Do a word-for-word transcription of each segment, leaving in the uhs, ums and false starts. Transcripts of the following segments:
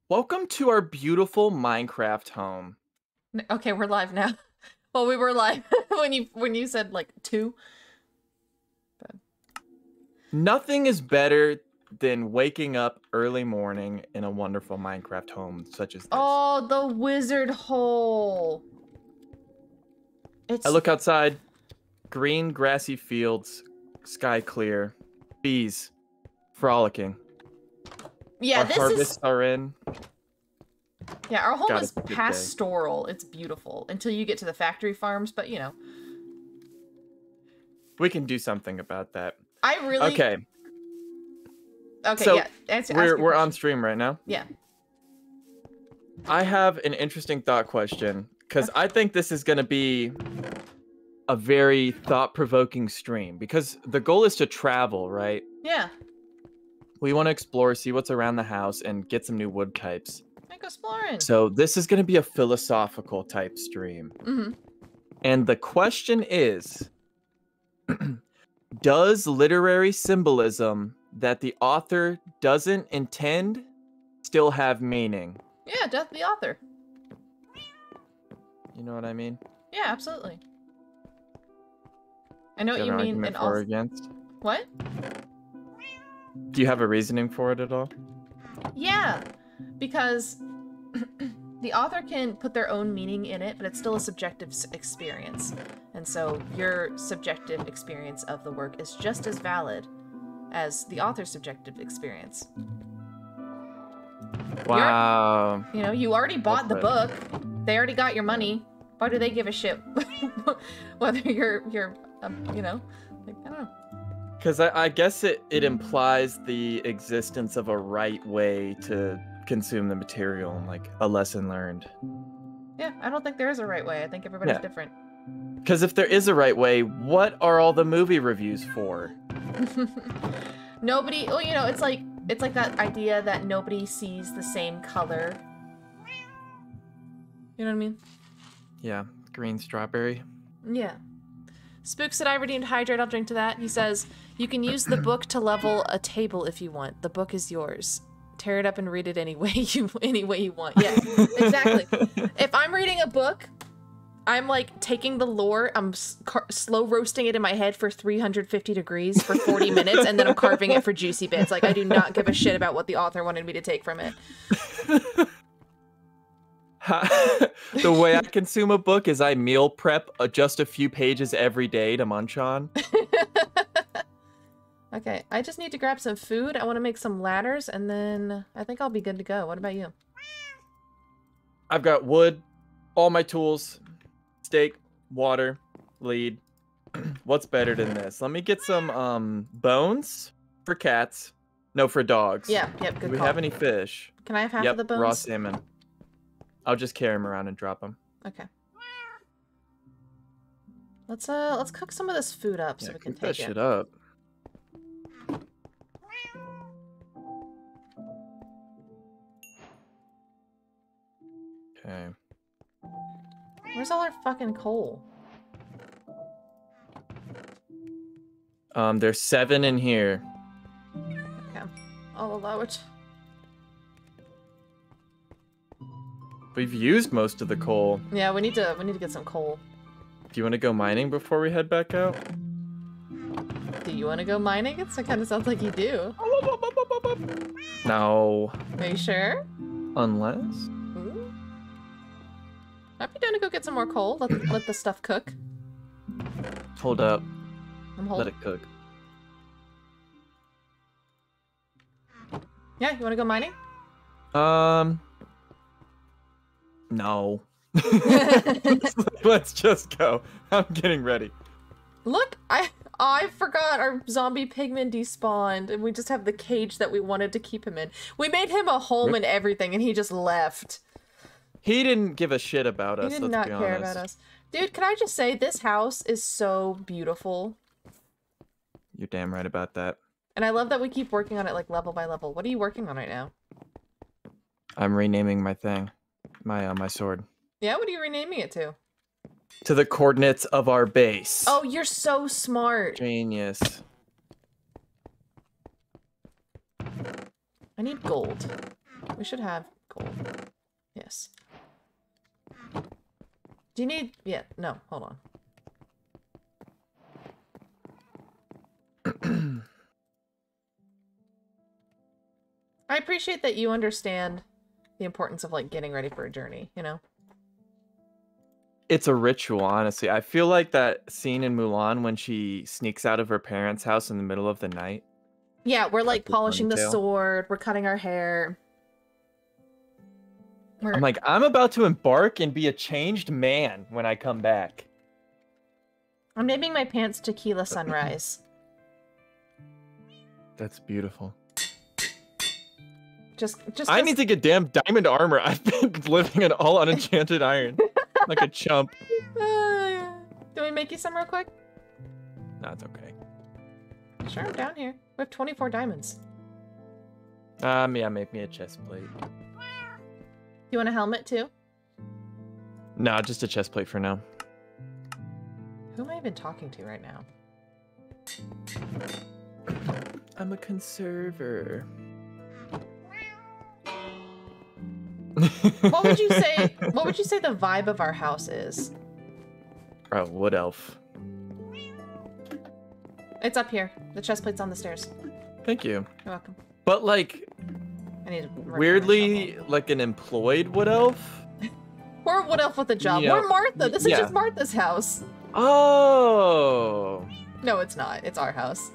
Welcome to our beautiful Minecraft home. N- Okay, we're live now. Well, we were live when you when you said like two. But Nothing is better than waking up early morning in a wonderful Minecraft home such as this. oh, the wizard hole. It's I look outside, green grassy fields, sky clear, bees frolicking. yeah, Our this harvests is are in. yeah, our home God, is it's a good day. pastoral. It's beautiful until you get to the factory farms, but you know. We can do something about that. I really Okay, Okay, so yeah. Answer, ask we're your we're on question. stream right now. Yeah. I have an interesting thought question because I think this is going to be a very thought-provoking stream because the goal is to travel, right? Yeah. We want to explore, see what's around the house, and get some new wood types. Like exploring. So this is going to be a philosophical type stream. Mm-hmm. And the question is, does literary symbolism that the author doesn't intend still have meaning? Yeah, death the author. You know what I mean? Yeah, absolutely. I know Do what you you have an mean argument in for or all. against? What? Do you have a reasoning for it at all? Yeah, because the author can put their own meaning in it, but it's still a subjective s- experience. And so your subjective experience of the work is just as valid as the author's subjective experience. Wow. You know, you already bought the Okay. book. They already got your money. Why do they give a shit whether you're you're um, you know, like I don't know. Because I, I guess it, it implies the existence of a right way to consume the material and like a lesson learned. Yeah, I don't think there is a right way. I think everybody's Yeah. different. Because if there is a right way, what are all the movie reviews for? Nobody, well, you know, it's like it's like that idea that nobody sees the same color. You know what I mean? Yeah, green strawberry. Yeah. Spook said I redeemed hydrate. I'll drink to that. He says you can use the book to level a table if you want. The book is yours. Tear it up and read it any way you any way you want. Yeah, exactly. If I'm reading a book, I'm like taking the lore, I'm s- car- slow roasting it in my head for three hundred fifty degrees for forty minutes, and then I'm carving it for juicy bits. Like, I do not give a shit about what the author wanted me to take from it. The way I consume a book is I meal prep uh, just a few pages every day to munch on. Okay, I just need to grab some food. I want to make some ladders, and then I think I'll be good to go. What about you? I've got wood, all my tools, steak, water, lead. What's better than this? Let me get some um bones for cats. No, for dogs. Yeah, yep, Do good we call. have any fish? Can I have half Yep, of the bones? raw salmon. I'll just carry them around and drop them. Okay. Let's uh let's cook some of this food up so Yeah, we can cook that take shit it. up. Okay. Where's all our fucking coal? Um, there's seven in here. Okay. I'll allow it. We've used most of the coal. Yeah, we need to we need to get some coal. Do you want to go mining before we head back out? Do you want to go mining? It kind of sounds like you do. No. Are you sure? Unless. Ooh. I'd be down to go get some more coal. Let let the stuff cook. Hold up. I'm Let holding. it cook. Yeah, you want to go mining? Um. No. Let's just go. I'm getting ready. Look, I I forgot our zombie pigman despawned, and we just have the cage that we wanted to keep him in. We made him a home and everything, and he just left. He didn't give a shit about He us. did let's not be care honest. about us. Dude, can I just say, this house is so beautiful. You're damn right about that. And I love that we keep working on it, like, level by level. What are you working on right now? I'm renaming my thing, my uh, my sword, Yeah, what are you renaming it to? to the coordinates of our base. Oh, you're so smart. Genius. I need gold. We should have gold. this. Do you need... Yeah, no, hold on. I appreciate that you understand the importance of, like, getting ready for a journey, you know? It's a ritual, honestly. I feel like that scene in Mulan when she sneaks out of her parents' house in the middle of the night. Yeah, we're, like, the polishing the ponytail. sword. We're cutting our hair. We're... I'm like, I'm about to embark and be a changed man when I come back. I'm naming my pants Tequila Sunrise. That's beautiful. Just, just. I need to get damn diamond armor. I've been living in all unenchanted iron. Like a chump. Uh, do we make you some real quick? No, it's okay. Sure, I'm down here. We have twenty-four diamonds. Um, yeah, make me a chest plate. You want a helmet too? Nah, just a chest plate for now. Who am I even talking to right now? I'm a conserver. What would you say? What would you say the vibe of our house is? Oh, wood elf. It's up here. The chest plate's on the stairs. Thank you. You're welcome. But like, I need to work on my weirdly, shovel. like an employed wood elf. We're a wood elf with a job. Yeah. We're Martha. This is Yeah. just Martha's house. Oh. No, it's not. It's our house.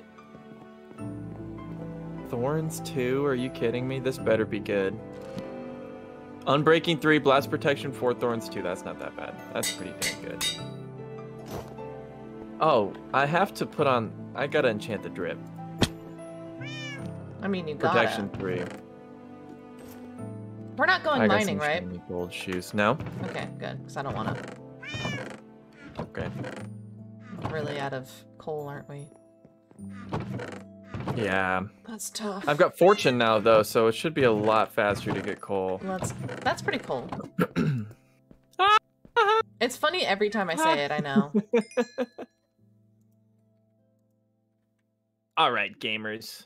Thorns two? Are you kidding me? This better be good. Unbreaking three, blast protection four, thorns two. That's not that bad. That's pretty damn good. Oh, I have to put on. I gotta enchant the drip. I mean, you got Protection it. three. We're not going I got mining, some right? shiny gold shoes. No. Okay, good. Because I don't want to. Okay. Really out of coal, aren't we? Yeah. That's tough. I've got fortune now though, so it should be a lot faster to get coal. That's that's pretty cool. It's funny every time I say it. I know. All right, gamers.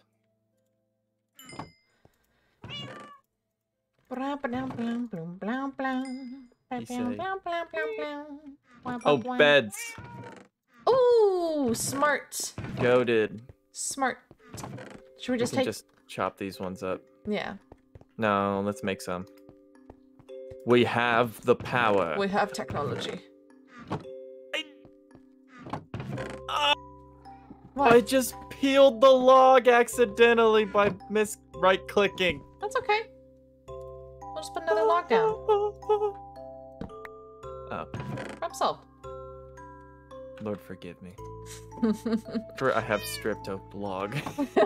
Oh, beds. Ooh, smart. Goated. Smart. Should we We just can take? just chop these ones up. Yeah. No, let's make some. We have the power. We have technology. Ah, What? I just peeled the log accidentally by mis right clicking. That's okay. We'll just put another log down. Oh, Problem solved. Lord forgive me. For I have stripped a log.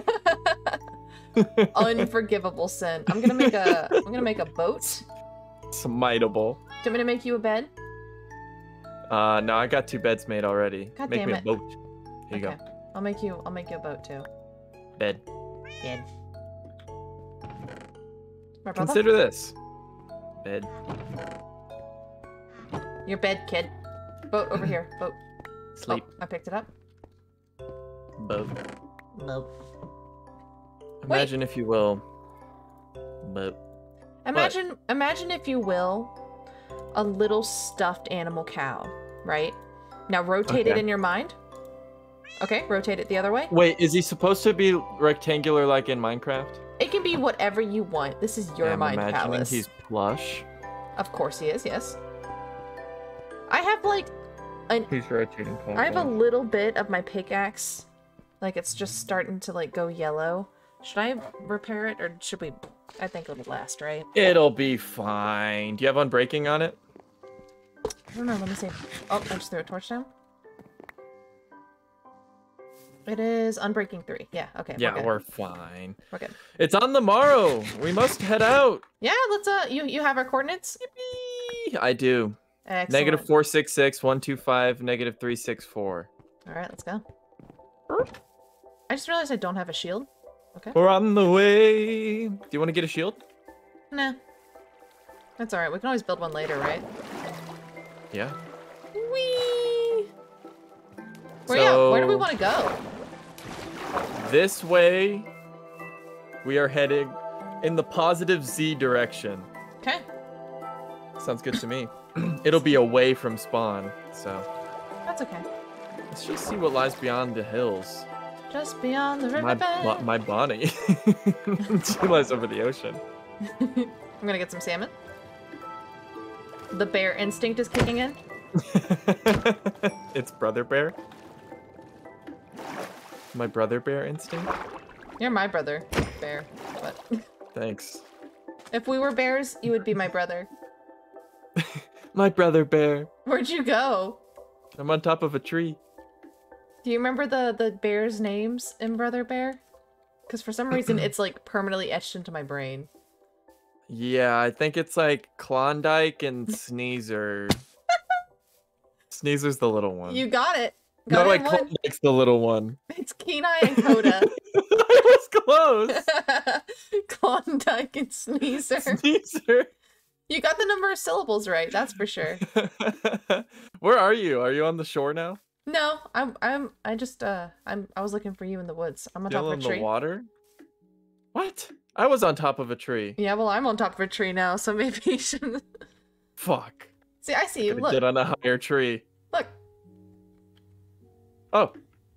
Unforgivable sin. I'm gonna make a. I'm gonna make a boat. Smiteable. Do you want me to make you a bed? Uh, no, I got two beds made already. God Make damn me a it. boat. Here you Okay. I'll make you. I'll make you a boat too. go. Bed. Bed. My brother. Consider this. Bed. Your bed, kid. Boat over here. Boat. Sleep. Oh, I picked it up. Boat. Boat. Imagine if you will. Boat. Imagine, imagine if you will, a little stuffed animal cow, right? Now rotate it Okay. in your mind. Okay, rotate it the other way. Wait, is he supposed to be rectangular like in Minecraft? It can be whatever you want. This is your Yeah, I'm mind imagining palace. he's plush. Of course he is, yes. I have like, an, He's rotating. I have a little bit of my pickaxe. Like it's just starting to like go yellow. Should I repair it or should we? I think it'll last, right? It'll be fine. Do you have unbreaking on it? I don't know, let me see. Oh, I just threw a torch down. It is Unbreaking three. Yeah, okay. Yeah, we're, we're good. fine. We're good. It's on the morrow. We must head out. Yeah, let's uh you you have our coordinates? Yippee! I do. Excellent. Negative four six six one two five negative three six four. Alright, let's go. I just realized I don't have a shield. Okay. We're on the way. Do you want to get a shield? Nah. That's alright. We can always build one later, right? Yeah. Whee! Where, yeah, where do we So- want to go? This way, we are heading in the positive Z direction. Okay. Sounds good to me. It'll be away from spawn, so. That's okay. Let's just see what lies beyond the hills. Just beyond the My, riverbed. Bo- my Bonnie. She lies over the ocean. I'm gonna get some salmon. The bear instinct is kicking in. It's brother bear. My brother bear instinct. You're my brother, bear. But Thanks. if we were bears, you would be my brother. My brother bear. Where'd you go? I'm on top of a tree. Do you remember the the bears' names in Brother Bear? Because for some reason it's like permanently etched into my brain. Yeah, I think it's like Klondike and Sneezer. Sneezer's the little one. You got it. No, Got like it in one. Klondike's the little one. It's Kenai and Coda. I was close. Klondike and Sneezer. Sneezer. You got the number of syllables right, that's for sure. Where are you? Are you on the shore now? No, I'm I'm I just uh I'm I was looking for you in the woods. I'm on Still top in of a tree. the water? What? I was on top of a tree. Yeah, well I'm on top of a tree now, so maybe you shouldn't. Fuck. See, I see you. Gotta Look. get on a higher tree. Look. Oh.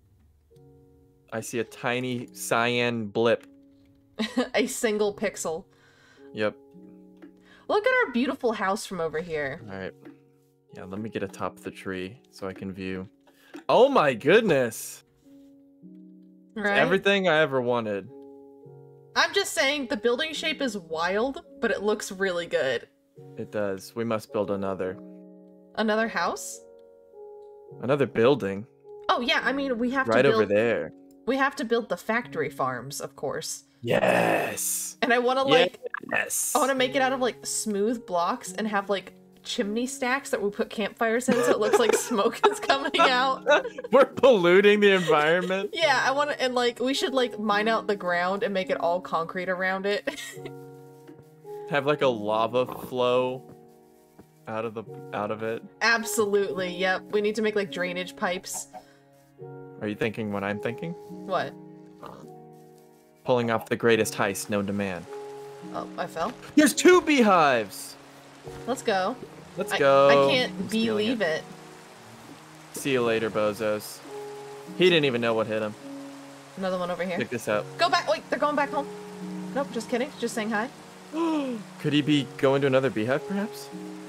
I see a tiny cyan blip. A single pixel. Yep. Look at our beautiful house from over here. All right. Yeah, let me get atop the tree so I can view. Oh my goodness. Right? Everything I ever wanted. I'm just saying the building shape is wild, but it looks really good. It does. We must build another. Another house? Another building. Oh yeah, I mean we have Right to build over there. we have to build the factory farms, of course. Yes. And I wanna like Yes. I wanna make it out of like smooth blocks and have like chimney stacks that we put campfires in so it looks like smoke is coming out. We're polluting the environment. Yeah, I wanna and like we should like mine out the ground and make it all concrete around it. Have like a lava flow out of the out of it. Absolutely, yep. We need to make like drainage pipes. Are you thinking what I'm thinking? What? Pulling off the greatest heist known to man. Oh, I fell. There's two beehives. Let's go. Let's I, go. I can't I'm stealing believe it. See you later, bozos. He didn't even know what hit him. Another one over here. Check this out. Go back. Wait, they're going back home. Nope, just kidding. Just saying hi. Could he be going to another beehive, perhaps?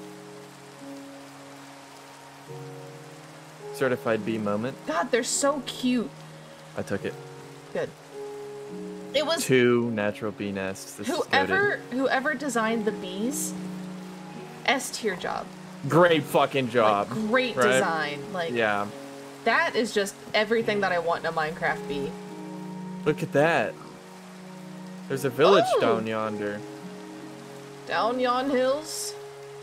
Certified bee moment. God, they're so cute. I took it. Good. It was Two natural bee nests. This is whoever whoever designed the bees. S tier job. goated. Great fucking job. Like, great right? design. Like Yeah. that is just everything that I want in a Minecraft bee. Look at that. There's a village Oh! down yonder. Down yon hills.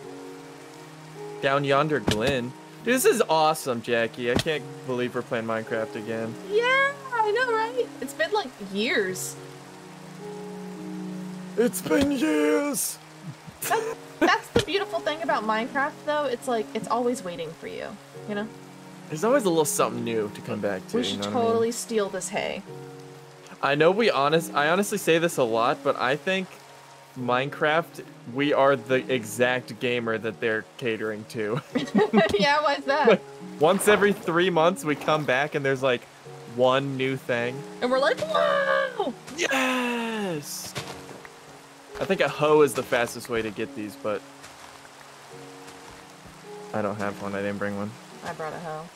Down yonder Glen. Dude, this is awesome, Jackie. I can't believe we're playing Minecraft again. Yeah, I know, right? It's been like years. It's been years. That's, that's the beautiful thing about Minecraft, though. It's like it's always waiting for you. You know. There's always a little something new to come back to. We you should know what I mean? totally steal this hay. I know we honest. I honestly say this a lot, but I think Minecraft, we are the exact gamer that they're catering to. Yeah, why's that? Like, once every three months, we come back and there's like one new thing. And we're like, whoa! Yes. I think a hoe is the fastest way to get these, but I don't have one. I didn't bring one. I brought a hoe.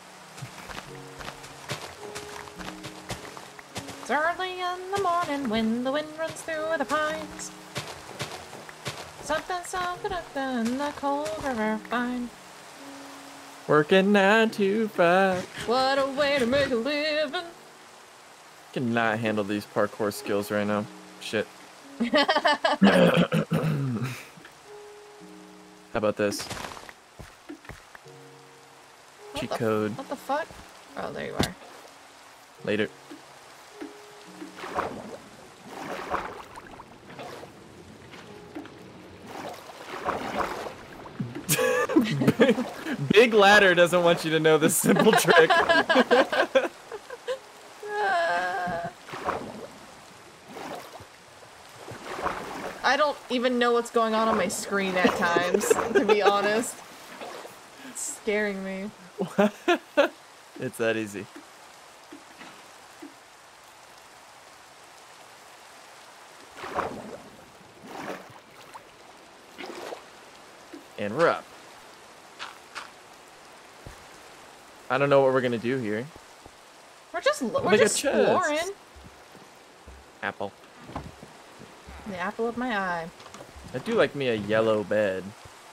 It's early in the morning when the wind runs through the pines. Something, something up in the cold river fine. Working nine to five. What a way to make a living. Cannot handle these parkour skills right now. Shit. How about this? What Cheat the- code. What the fuck? Oh, there you are. Later. Big Ladder doesn't want you to know this simple trick. Ah. I don't even know what's going on on my screen at times, to be honest. It's scaring me. It's that easy. And we're up. I don't know what we're gonna do here. We're just we're Like a just chest. exploring. Apple. The apple of my eye. I do like me a yellow bed.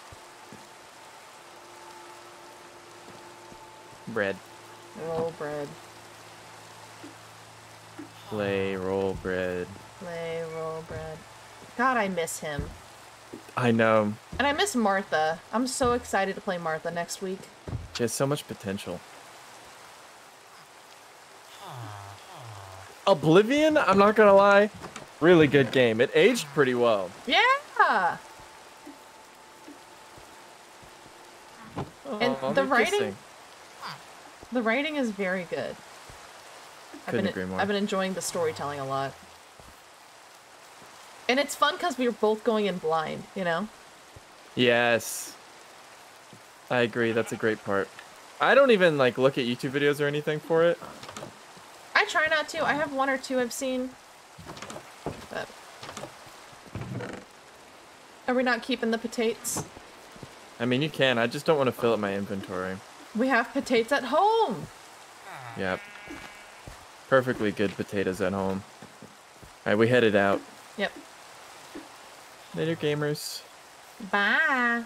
Bread. Roll bread. Play, roll bread. Play, roll bread. God, I miss him. I know. And I miss Martha. I'm so excited to play Martha next week. She has so much potential. Oblivion, I'm not gonna lie, really good game. It aged pretty well. Yeah! And Oh, the they're writing- kissing. The writing is very good. I've Couldn't been, agree more. I've been enjoying the storytelling a lot. And it's fun because we were both going in blind, you know? Yes. I agree, that's a great part. I don't even like look at YouTube videos or anything for it. I try not to. I have one or two I've seen. But... Are we not keeping the potatoes? I mean, you can, I just don't want to fill up my inventory. We have potatoes at home! Yep. Perfectly good potatoes at home. Alright, we headed out. Yep. Later, gamers. Bye!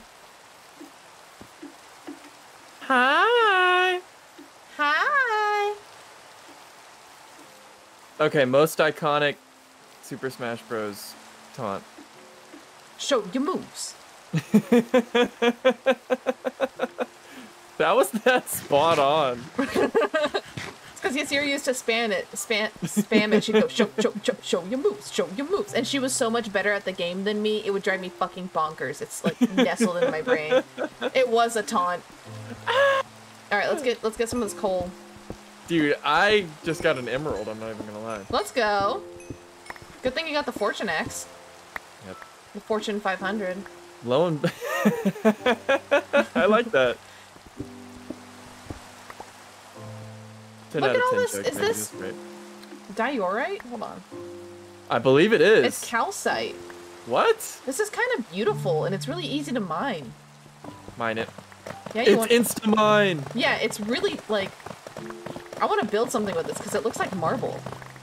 Hi! Hi! Okay, most iconic Super Smash Bros. Taunt. Show your moves! That was that spot on. It's because yes, you're used to spam it, spam, spam it. She'd go, show, show, show, show your moves, show your moves. And she was so much better at the game than me, it would drive me fucking bonkers. It's like nestled in my brain. It was a taunt. All right, let's get let's get some of this coal. Dude, I just got an emerald, I'm not even gonna lie. Let's go. Good thing you got the Fortune X. Yep. The Fortune five hundred. Low and... I like that. ten Look out at of all ten this- joke is maybe, this- that's great. Diorite? Hold on. I believe it is. It's calcite. What? This is kind of beautiful, and it's really easy to mine. Mine it. Yeah, you It's want... insta-mine! Yeah, it's really, like... I want to build something with this, because it looks like marble.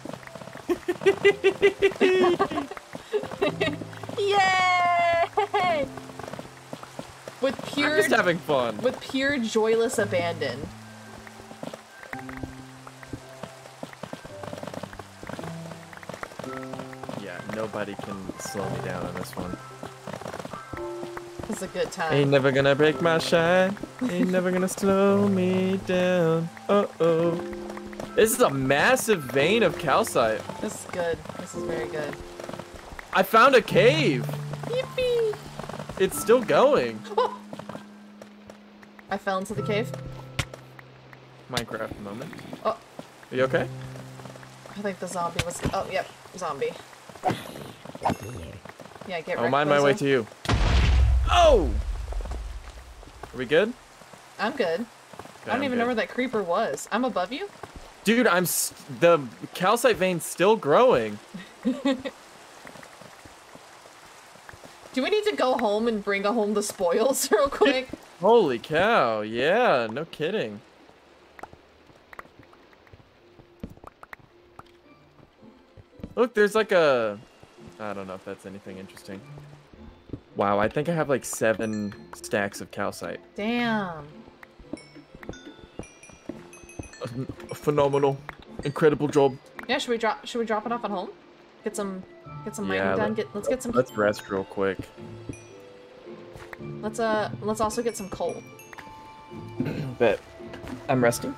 Yay! With I'm pure... just having fun. With pure joyless abandon. Yeah, nobody can slow me down on this one. It's a good time. Ain't never gonna break my shine. Ain't never gonna slow me down. Uh-oh. This is a massive vein of calcite. This is good. This is very good. I found a cave. Yippee! It's still going. Oh! I fell into the cave. Minecraft moment. Oh, Are you okay? I think the zombie was... Oh, yep. Zombie. Yeah, get I'll wrecked, mind my way bozo. to you. Oh! Are we good? I'm good. Okay, I don't I'm even know good. where that creeper was. I'm above you? Dude, I'm st the calcite vein's still growing. Do we need to go home and bring home the spoils real quick? Holy cow, yeah, no kidding. Look, there's like a... I don't know if that's anything interesting. Wow, I think I have like seven stacks of calcite. Damn. Phenomenal. Incredible job. Yeah, should we drop should we drop it off at home? Get some get some mining Yeah, done. let- Get let's get some Let's rest real quick. let's uh let's also get some coal. Bet. I'm resting.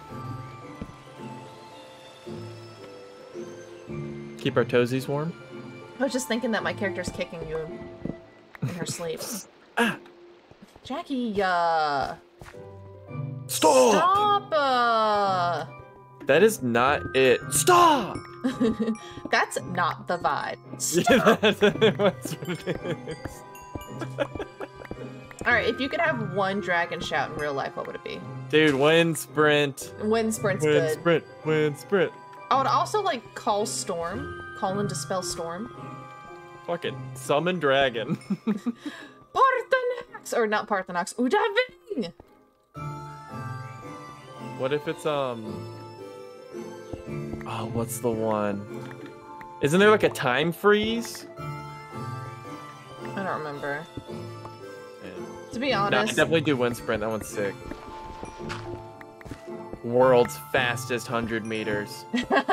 Keep our toesies warm. I was just thinking that my character's kicking you in her sleep. Ah. Jackie, uh Stop! Stop uh That is not it. Stop! That's not the vibe. Yeah, that's, that's what it is. Alright, if you could have one dragon shout in real life, what would it be? Dude, wind sprint. Wind sprint's Wind good. sprint. Wind sprint. I would also like call storm. Call and dispel storm. Fucking summon dragon. Parthenax! Or not Parthenax. Udaving! What if it's, um... Oh, what's the one? Isn't there like a time freeze? I don't remember. Man. To be No, I honest... definitely do wind sprint. That one's sick. World's fastest one hundred meters.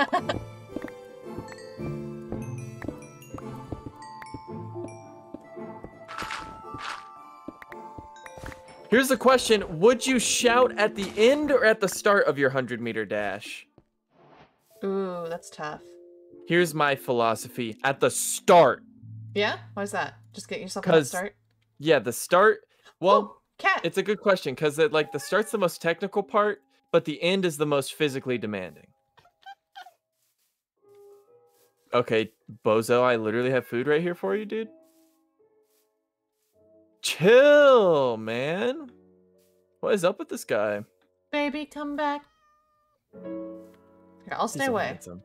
Here's the question. Would you shout at the end or at the start of your one hundred meter dash? Ooh, that's tough. Here's my philosophy. At the start. Yeah? Why is that? Just get yourself a head start? Yeah, the start... Well, oh, cat! It's a good question, because like the start's the most technical part, but the end is the most physically demanding. Okay, Bozo, I literally have food right here for you, dude. Chill, man. What is up with this guy? Baby, come back. Here, I'll stay He's so away. handsome.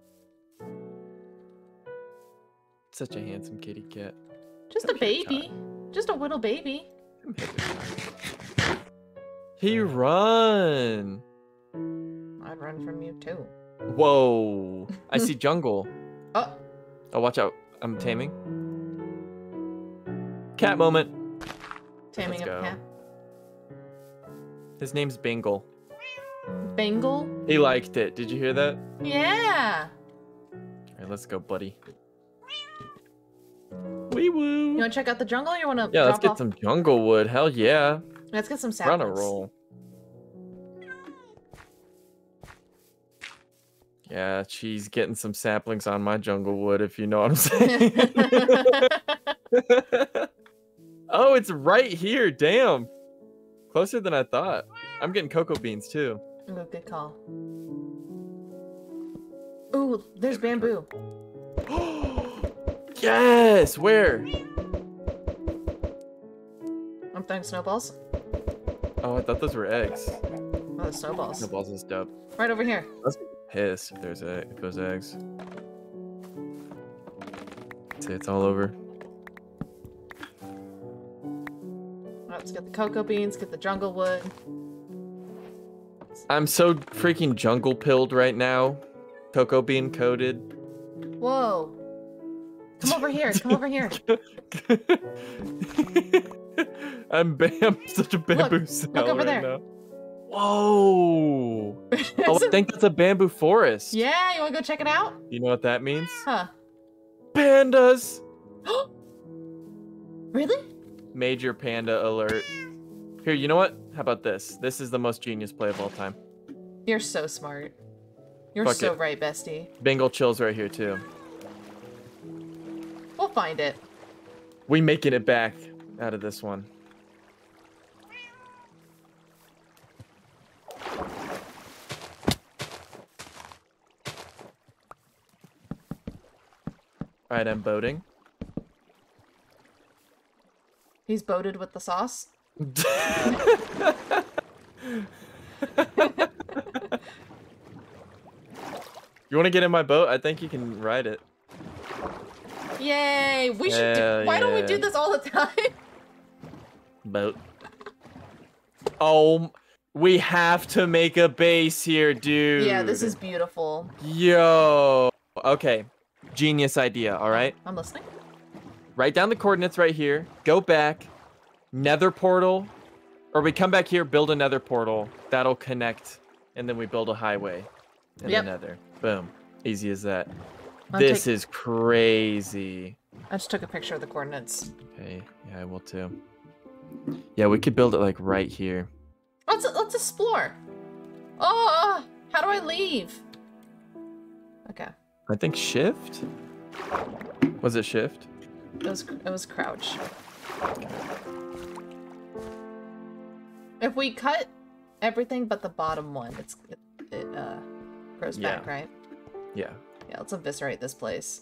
Such a handsome kitty cat. Just Come a here, baby. Just a little baby. Come here, child. He run. I'd run from you too. Whoa. I see jungle. Oh. Oh, watch out. I'm taming. Cat moment. Taming Let's of a go. cat. His name's Bingle. Bengal? He liked it. Did you hear that? Yeah. All right, let's go, buddy. Wee woo. You want to check out the jungle? Or you want to Yeah, drop let's get off? some jungle wood. Hell yeah. Let's get some We're on saplings. a roll. Yeah, she's getting some saplings on my jungle wood, if you know what I'm saying. Oh, it's right here. Damn. Closer than I thought. I'm getting cocoa beans, too. Ooh, good call. Ooh, there's bamboo. Yes! Where? I'm throwing snowballs. Oh, I thought those were eggs. Oh, the snowballs. Snowballs is dope. Right over here. Let's be pissed if there's a if those eggs. See, it's all over. Let's get the cocoa beans, get the jungle wood. I'm so freaking jungle pilled right now. Cocoa bean coated. Whoa. Come over here. Come over here. I'm bam such a bamboo Look, cell look over right there. now. Whoa! Oh, I think that's a bamboo forest. Yeah, you want to go check it out? You know what that means? Huh. Pandas! Really? Major panda alert. Here, you know what? How about this? This is the most genius play of all time. You're so smart. You're Fuck so it. right, bestie. Bengal chills right here too. We'll find it. We making it back out of this one. Alright, I'm boating. He's boated with the sauce. You want to get in my boat? I think you can ride it. Yay! We should. Hell Do, why don't we do yeah. this all the time? Boat. Oh, we have to make a base here, dude. Yeah, this is beautiful. Yo. Okay. Genius idea, all right? I'm listening. Write down the coordinates right here. Go back. Nether portal. Or we come back here, build a nether portal. That'll connect. And then we build a highway in Yep. the nether. Boom. Easy as that. I'll this take- is crazy. I just took a picture of the coordinates. Okay. Yeah, I will too. Yeah, we could build it like right here. Let's let's explore. Oh, how do I leave? Okay, I think shift? Was it shift? it was it was crouch. If we cut everything but the bottom one, it's it, it uh grows Yeah. back, right? Yeah. Yeah, let's eviscerate this place.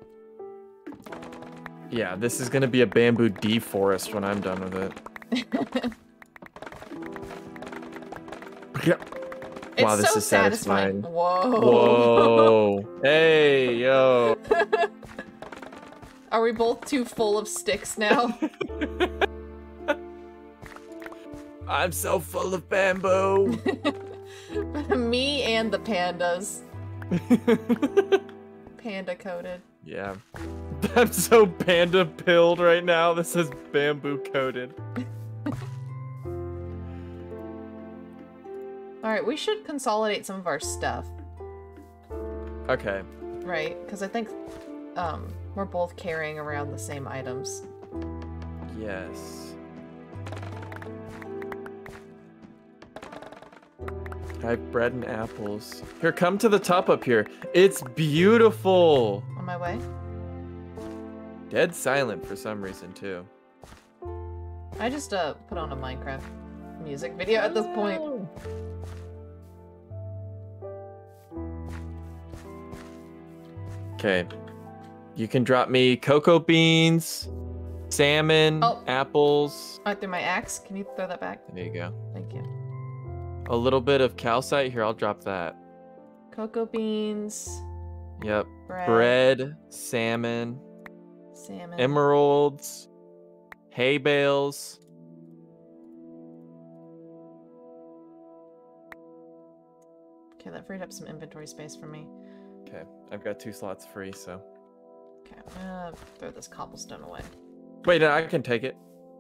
Yeah, this is gonna be a bamboo deforest when I'm done with it. It's Wow, this so is satisfying. Whoa. Whoa. Hey, yo. Are we both too full of sticks now? I'm so full of bamboo. Me and the pandas. Panda coated. Yeah. I'm so panda pilled right now. This is bamboo coated. Alright, we should consolidate some of our stuff. Okay. Right? Because I think um, we're both carrying around the same items. Yes. I have bread and apples. Here, come to the top up here. It's beautiful. On my way? Dead silent for some reason, too. I just uh put on a Minecraft music video at this point. Okay. You can drop me cocoa beans, salmon, Oh. apples. I threw my axe. Can you throw that back? There you go. Thank you. A little bit of calcite. Here, I'll drop that. Cocoa beans, Yep. bread, Bread, salmon, salmon. emeralds, hay bales. Okay, that freed up some inventory space for me. Okay, I've got two slots free, so. Okay, I'm gonna throw this cobblestone away. Wait, no, I can take it.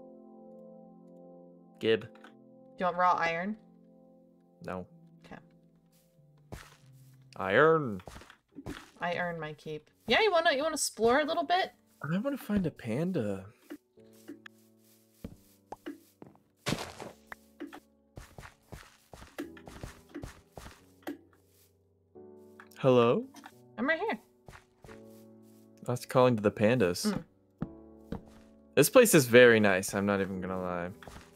Gib. Do you want raw iron? No. Okay. Iron. I earn my keep. Yeah, you wanna you wanna explore a little bit? I want to find a panda. Hello? I'm right here. I was calling to the pandas. Mm. This place is very nice, I'm not even gonna lie.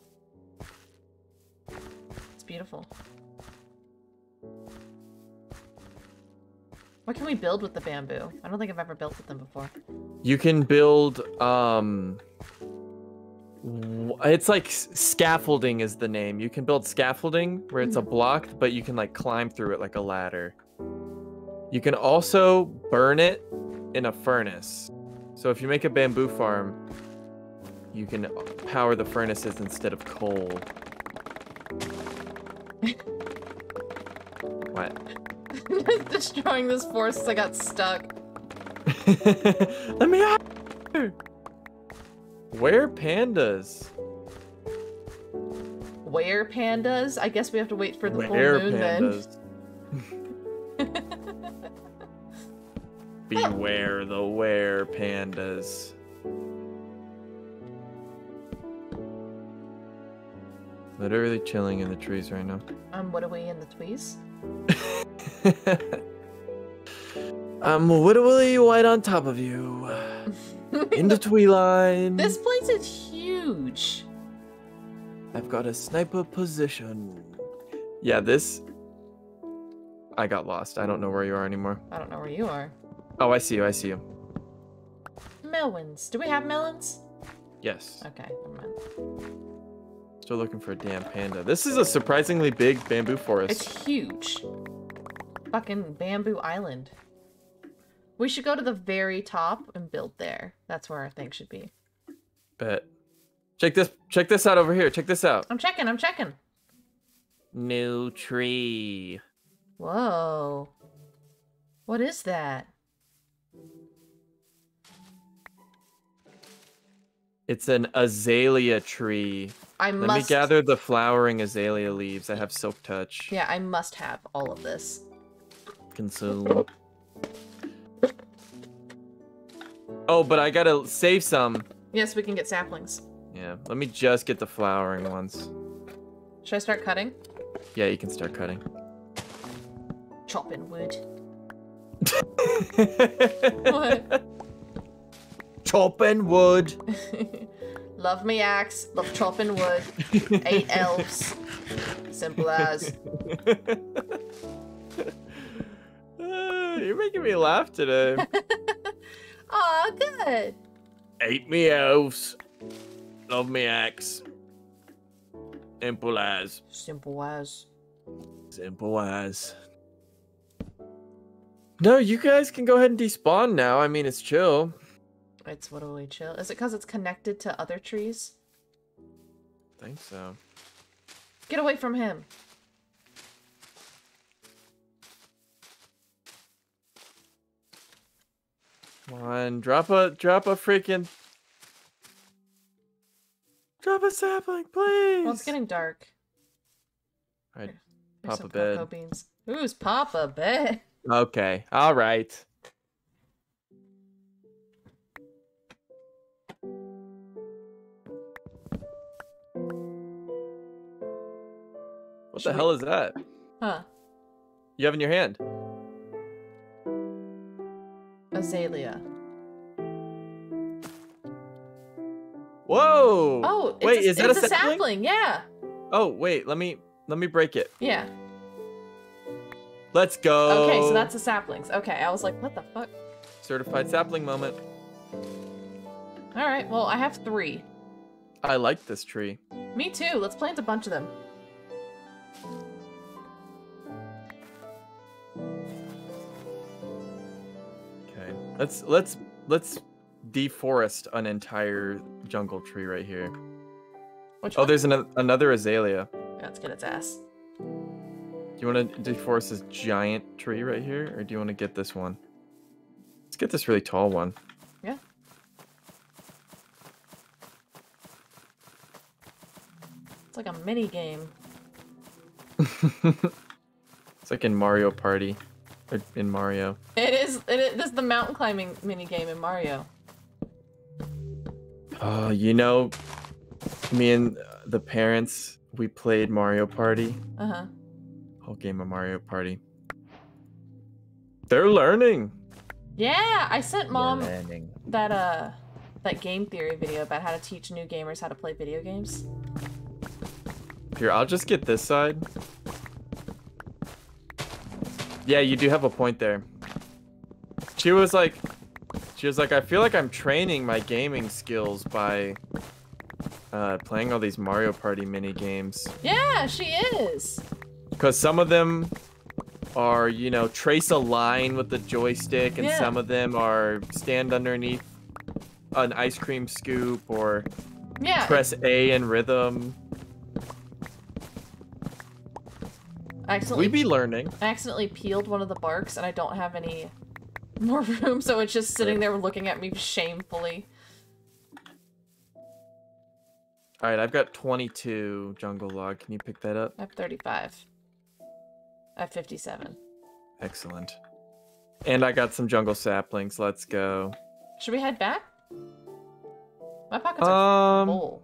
It's beautiful. What can we build with the bamboo? I don't think I've ever built with them before. You can build, um... w- It's like s- scaffolding is the name. You can build scaffolding where it's a block, but you can like climb through it like a ladder. You can also burn it in a furnace. So if you make a bamboo farm, you can power the furnaces instead of coal. What? Destroying this forest 'cause I got stuck. Let me out! Where pandas? Where pandas? I guess we have to wait for the Where full moon pandas? then. Beware the were pandas. Literally chilling in the trees right now. Um, what are we in the tweez? I'm literally right on top of you. In the tree line. This place is huge. I've got a sniper position. Yeah, this... I got lost. I don't know where you are anymore. I don't know where you are. Oh, I see you. I see you. Melons. Do we have melons? Yes. Okay, never mind. Still looking for a damn panda. This is a surprisingly big bamboo forest. It's huge. Fucking Bamboo Island. We should go to the very top and build there. That's where our thing should be. Bet. Check this. Check this out over here. Check this out. I'm checking, I'm checking. New tree. Whoa. What is that? It's an azalea tree. I Let must... me gather the flowering azalea leaves. I have silk touch. Yeah, I must have all of this. Consume. Oh, but I gotta save some. Yes, we can get saplings. Yeah, let me just get the flowering ones. Should I start cutting? Yeah, you can start cutting. Chopping wood. What? Chopping wood. Love me axe, love chopping wood. Eight elves. Simple as. You're making me laugh today. Aw, good. Ate me elves. Love me axe. Simple as. Simple as. Simple as. No, you guys can go ahead and despawn now. I mean, it's chill. It's literally chill. Is it because it's connected to other trees? I think so. Get away from him. Come on, drop a drop a freaking drop a sapling, please. Well, it's getting dark. All right, There's pop some a bed. cocoa beans. Who's Papa Bed? Okay, all right. What Should the we- hell is that? Huh. You have in your hand? Azalea. Whoa! Oh, it's wait, a, is that it's a sapling? sapling? Yeah. Oh, wait, let me let me break it. Yeah. Let's go. Okay, so that's the saplings. Okay, I was like, what the fuck? Certified sapling moment. All right, well, I have three. I like this tree. Me too. Let's plant a bunch of them. Okay. Let's let's let's deforest an entire jungle tree right here. Which Oh, one? there's an, another azalea. Yeah, let's get its ass. Do you want to deforest this giant tree right here, or do you want to get this one? Let's get this really tall one. Yeah. It's like a mini game. It's like in Mario Party, or in Mario. It is. It is. This is the mountain climbing mini game in Mario. Oh, you know, me and the parents, we played Mario Party. Uh huh. Whole game of Mario Party. They're learning. Yeah, I sent mom Learning. that uh that game theory video about how to teach new gamers how to play video games. Here, I'll just get this side. Yeah, you do have a point there. She was like, she was like, I feel like I'm training my gaming skills by uh, playing all these Mario Party mini games. Yeah, she is. Because some of them are, you know, trace a line with the joystick, and Yeah. some of them are stand underneath an ice cream scoop or Yeah. press A in rhythm. I accidentally, We be learning. I accidentally peeled one of the barks, and I don't have any more room, so it's just sitting there looking at me shamefully. All right, I've got twenty-two jungle log. Can you pick that up? I have thirty-five. I have fifty-seven. Excellent. And I got some jungle saplings. Let's go. Should we head back? My pockets are Um, full.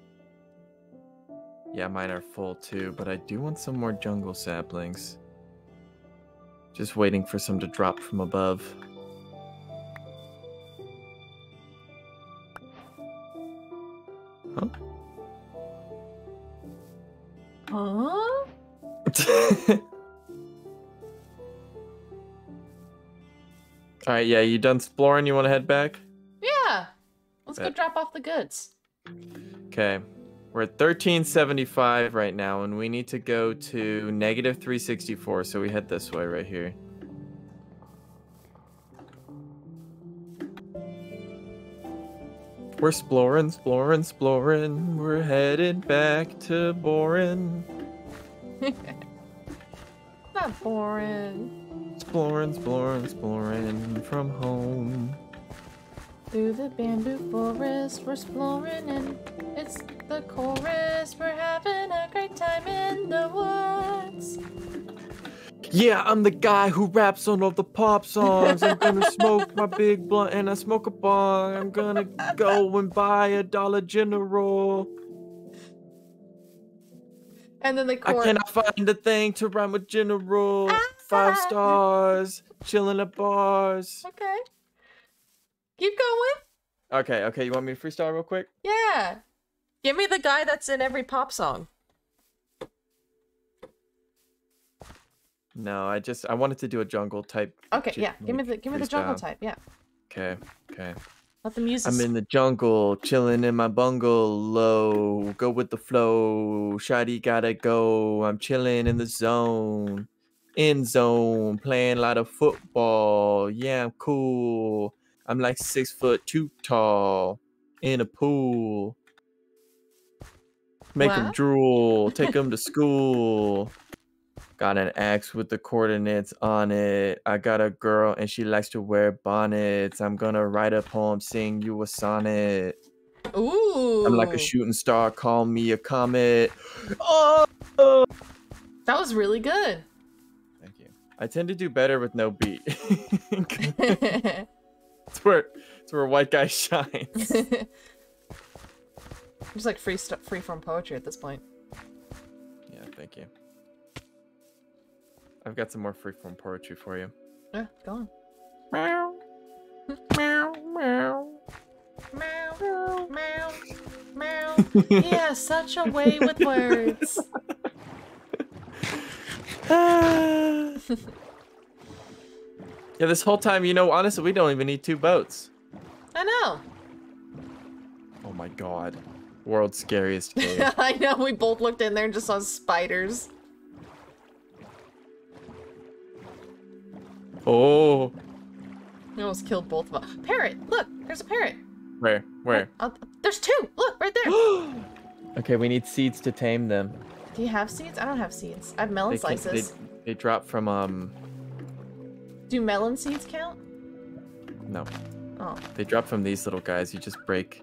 yeah, mine are full too, but I do want some more jungle saplings. Just waiting for some to drop from above. Huh? Huh? All right, yeah, you done exploring? You want to head back? Yeah. Let's go Bet. drop off the goods. Okay. We're at thirteen seventy-five right now, and we need to go to negative three sixty-four, so we head this way right here. We're exploring, exploring, exploring. We're headed back to Borin. Not boring. Exploring, exploring, exploring from home. Through the bamboo forest, we're exploring, and it's the chorus. We're having a great time in the woods. Yeah, I'm the guy who raps on all the pop songs. I'm gonna smoke my big blunt and I smoke a bong. I'm gonna go and buy a Dollar General. And then the I chorus. cannot find a thing to rhyme with General. Five stars, chilling at bars. Okay. Keep going. Okay, okay, you want me to freestyle real quick? Yeah. Give me the guy that's in every pop song. No, I just I wanted to do a jungle type. Okay, j- yeah. Give me like, the give me the jungle freestyle. type. Yeah. Okay, okay. Let the music. I'm in the jungle, chilling in my bungalow. Go with the flow. Shawty gotta go. I'm chilling in the zone. In zone, playing a lot of football. Yeah, I'm cool. I'm like six foot two tall. In a pool. Make them What? drool. Take them to school. Got an axe with the coordinates on it. I got a girl and she likes to wear bonnets. I'm gonna write a poem, sing you a sonnet. Ooh. I'm like a shooting star, call me a comet. Oh! That was really good. Thank you. I tend to do better with no beat. It's where it's where a white guy shines. Just like free st free form poetry at this point. Yeah, thank you. I've got some more freeform poetry for you. Yeah, go on. Meow. Meow, meow. Meow, meow, meow. He has such a way with words. Yeah, this whole time, you know, honestly, we don't even need two boats. I know. Oh my god. World's scariest cave. I know, we both looked in there and just saw spiders. Oh. We almost killed both of us. Parrot! Look! There's a parrot! Where? Where? Uh, there's two! Look! Right there! Okay, we need seeds to tame them. Do you have seeds? I don't have seeds. I have melon They, can, slices. they, they drop from, um... Do melon seeds count? No. Oh. They drop from these little guys. You just break...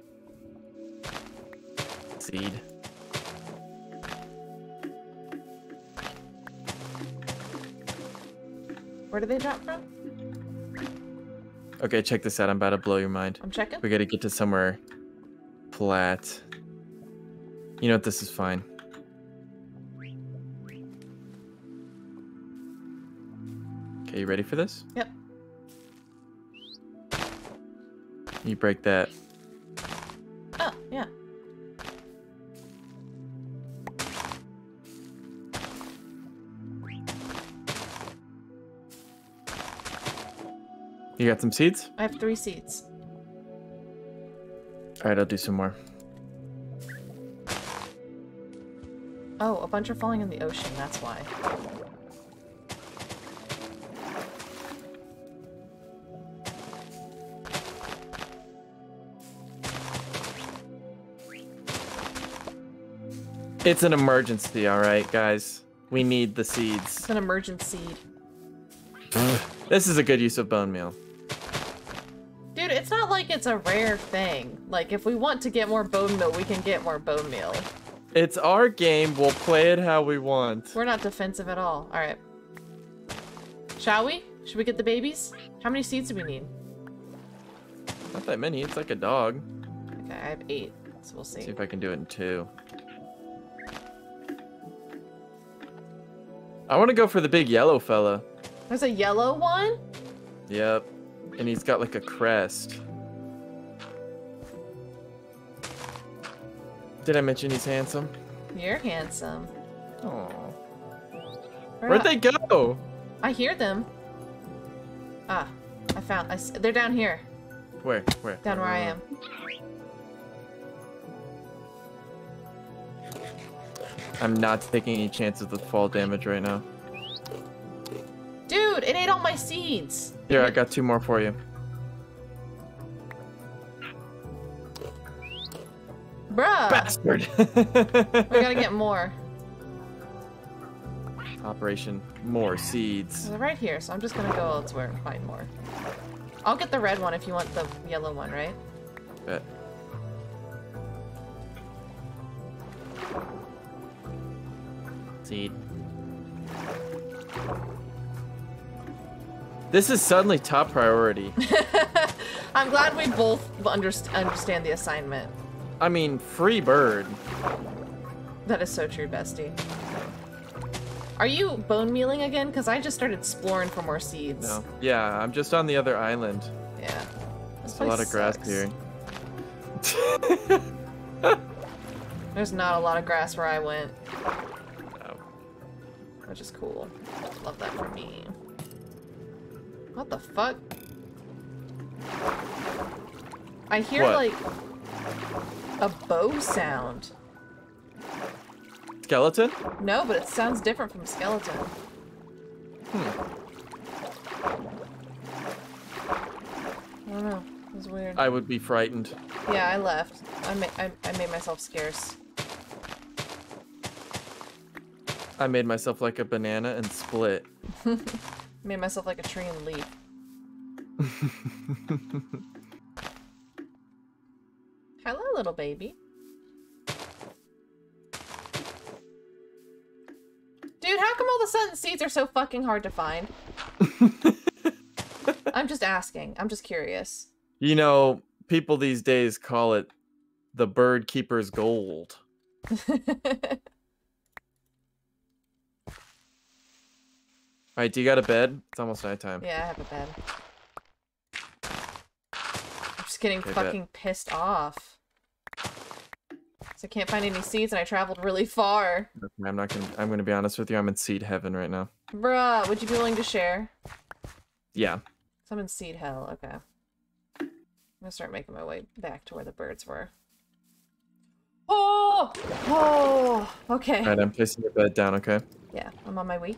seed. Where do they drop from? Okay, check this out. I'm about to blow your mind. I'm checking. We gotta get to somewhere flat. You know what? This is fine. Okay, you ready for this? Yep. You break that. Oh, yeah. You got some seeds? I have three seeds. Alright, I'll do some more. Oh, a bunch are falling in the ocean, that's why. It's an emergency, alright, guys. We need the seeds. It's an emergent seed. This is a good use of bone meal. Dude, it's not like it's a rare thing. Like, if we want to get more bone meal, we can get more bone meal. It's our game. We'll play it how we want. We're not defensive at all. Alright. Shall we? Should we get the babies? How many seeds do we need? Not that many. It's like a dog. Okay, I have eight, so we'll see. See if I can do it in two. I want to go for the big yellow fella. There's a yellow one? Yep. And he's got like a crest. Did I mention he's handsome? You're handsome. Aww. Where Where'd are- they go? I hear them. Ah, I found. I s they're down here. Where? Where? Down where I am. I'm not taking any chances with fall damage right now. Dude, it ate all my seeds. Here, I got two more for you. Bruh. Bastard! We gotta get more. Operation More Seeds. They're right here, so I'm just gonna go elsewhere and find more. I'll get the red one if you want the yellow one, right? Bet. Seed. This is suddenly top priority. I'm glad we both underst understand the assignment. I mean, free bird. That is so true, bestie. Are you bone mealing again? Because I just started exploring for more seeds. No. Yeah, I'm just on the other island. Yeah. This There's a lot place of grass sucks. here. There's not a lot of grass where I went. No. which is cool. Love that for me. What the fuck? I hear What? like a bow sound. Skeleton? No, but it sounds different from skeleton. Hmm. I don't know. It was weird. I would be frightened. Yeah, I left. I made I, I made myself scarce. I made myself like a banana and split. Made myself like a tree and leaf. Hello, little baby. Dude, how come all the sudden seeds are so fucking hard to find? I'm just asking. I'm just curious. You know, people these days call it the bird keeper's gold. Alright, do you got a bed? It's almost nighttime. Yeah, I have a bed. I'm just getting Okay, fucking pissed off. So I can't find any seeds and I traveled really far. Okay, I'm not gonna I'm gonna be honest with you, I'm in seed heaven right now. Bruh, would you be willing to share? Yeah. So I'm in seed hell, okay. I'm gonna start making my way back to where the birds were. Oh! Oh! Okay. Alright, I'm placing your bed down, okay? Yeah, I'm on my way.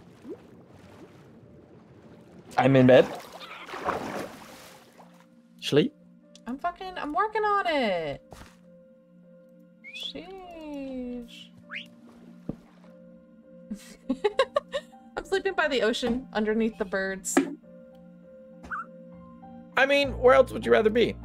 I'm in bed. Sleep. I'm fucking, I'm working on it. Sheesh. I'm sleeping by the ocean underneath the birds. I mean, where else would you rather be?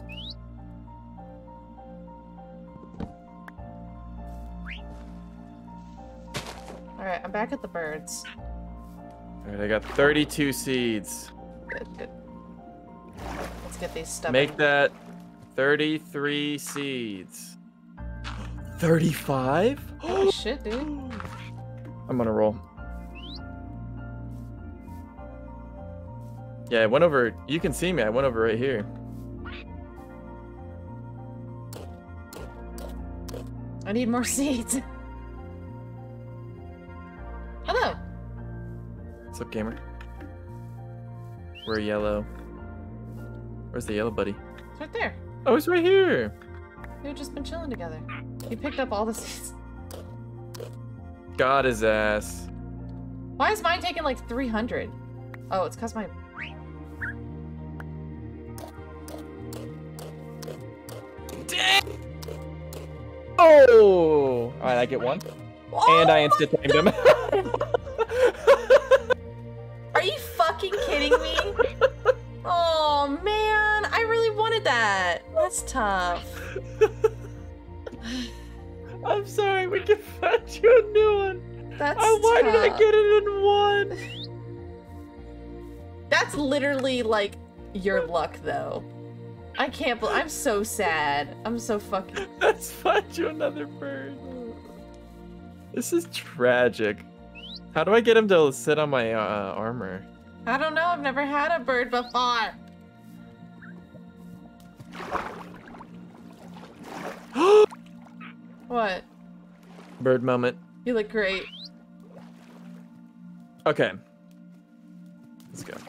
Alright, I'm back at the birds. Alright, I got thirty-two seeds. Good, good. Let's get these stubborn. Make that thirty-three seeds. thirty-five? Holy shit, dude. I'm gonna roll. Yeah, I went over. You can see me. I went over right here. I need more seeds. Hello. What's up, gamer? We're yellow. Where's the yellow buddy? It's right there. Oh, it's right here. We've just been chilling together. You picked up all the seeds. Got his ass. Why is mine taking like three hundred? Oh, it's because my... Dang! Oh! Alright, I get one. Oh and I insta-timed him. Are you fucking kidding me? Oh, man. I really wanted that. That's tough. I'm sorry, we can find you a new one. That's Oh, why tough. did I get it in one? That's literally, like, your luck, though. I can't believe- I'm so sad. I'm so fucking- Let's find you another bird. This is tragic. How do I get him to sit on my uh, armor? I don't know. I've never had a bird before. What? Bird moment. You look great. Okay. Let's go.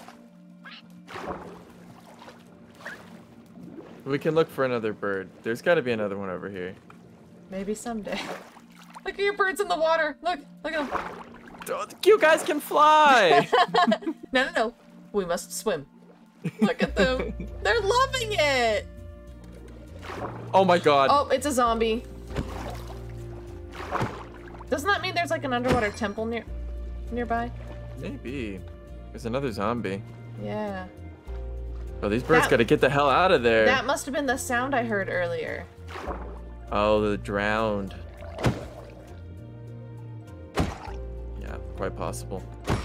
We can look for another bird. There's got to be another one over here. Maybe someday. Look at your birds in the water. Look. Look at them. Oh, you guys can fly! No, no, no. We must swim. Look at them. They're loving it. Oh my god. Oh, it's a zombie. Doesn't that mean there's like an underwater temple near nearby? Maybe. There's another zombie. Yeah. Oh, these birds That- gotta get the hell out of there. That must have been the sound I heard earlier. Oh, the drowned. Yeah, quite possible.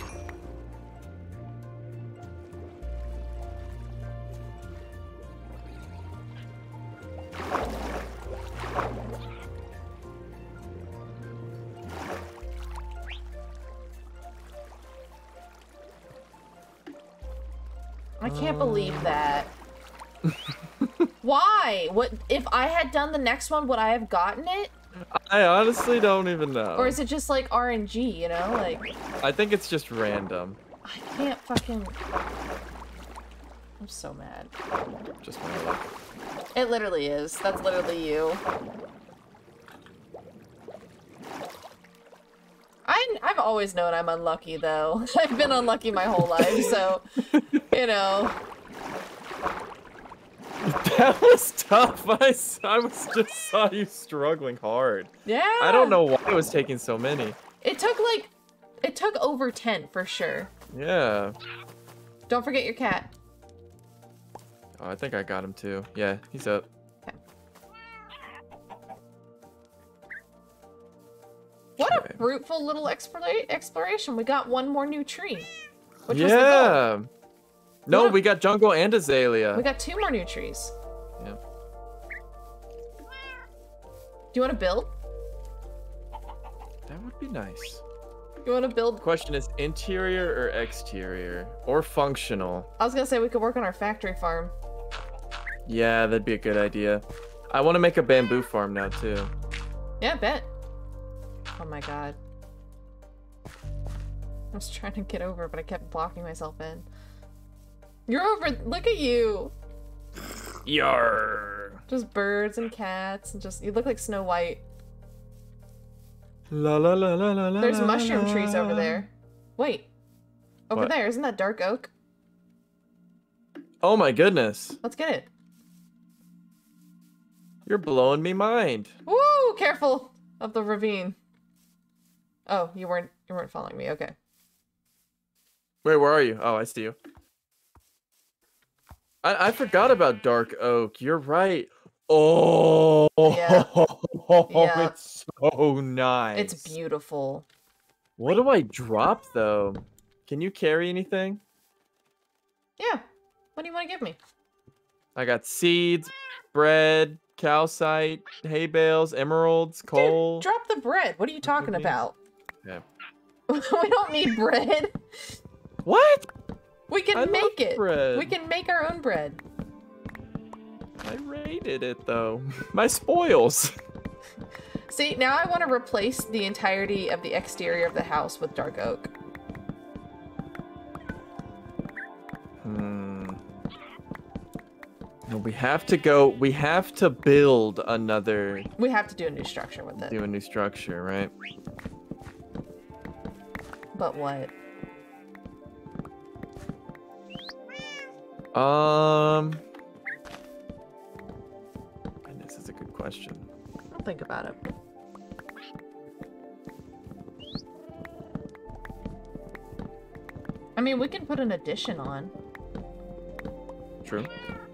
I can't believe that. Why? What if I had done the next one, would I have gotten it? I honestly don't even know. Or is it just like R N G, you know? Like, I think it's just random. I can't fucking... I'm so mad. Just my luck. It literally is. That's literally you. I, I've always known I'm unlucky, though. I've been unlucky my whole life, so, you know. That was tough. I, s- I was just saw you struggling hard. Yeah. I don't know why it was taking so many. It took, like, it took over ten, for sure. Yeah. Don't forget your cat. Oh, I think I got him too. Yeah, he's up. Okay. What Okay. a fruitful little explora exploration. We got one more new tree. Which was the goal. Yeah. No, Yeah. we got jungle and azalea. We got two more new trees. Yeah. Do you want to build? That would be nice. You want to build? Question is interior or exterior or functional? I was gonna say we could work on our factory farm. Yeah, that'd be a good idea. I want to make a bamboo farm now too. Yeah, bet. Oh my god. I was trying to get over, but I kept blocking myself in. You're over. Look at you. Yarr. Just birds and cats, and just you look like Snow White. La la la la la la. There's la, mushroom la. trees over there. Wait. Over What? there, isn't that dark oak? Oh my goodness. Let's get it. You're blowing me mind. Woo! Careful of the ravine. Oh, you weren't you weren't following me. Okay. Wait, where are you? Oh, I see you. I I forgot about dark oak. You're right. Oh, Yeah. Yeah. It's so nice. It's beautiful. What do I drop though? Can you carry anything? Yeah. What do you want to give me? I got seeds, bread, calcite, hay bales, emeralds, coal. Dude, drop the bread. What are you talking beans. about? Yeah. We don't need bread. What? We can I make love it. bread. We can make our own bread. I raided it though. My spoils. See, now I want to replace the entirety of the exterior of the house with dark oak. Hmm. No, we have to go. We have to build another. We have to do a new structure with it. Do a new structure, right? But what? Um. Goodness, that's a good question. I'll think about it. I mean, we can put an addition on. True.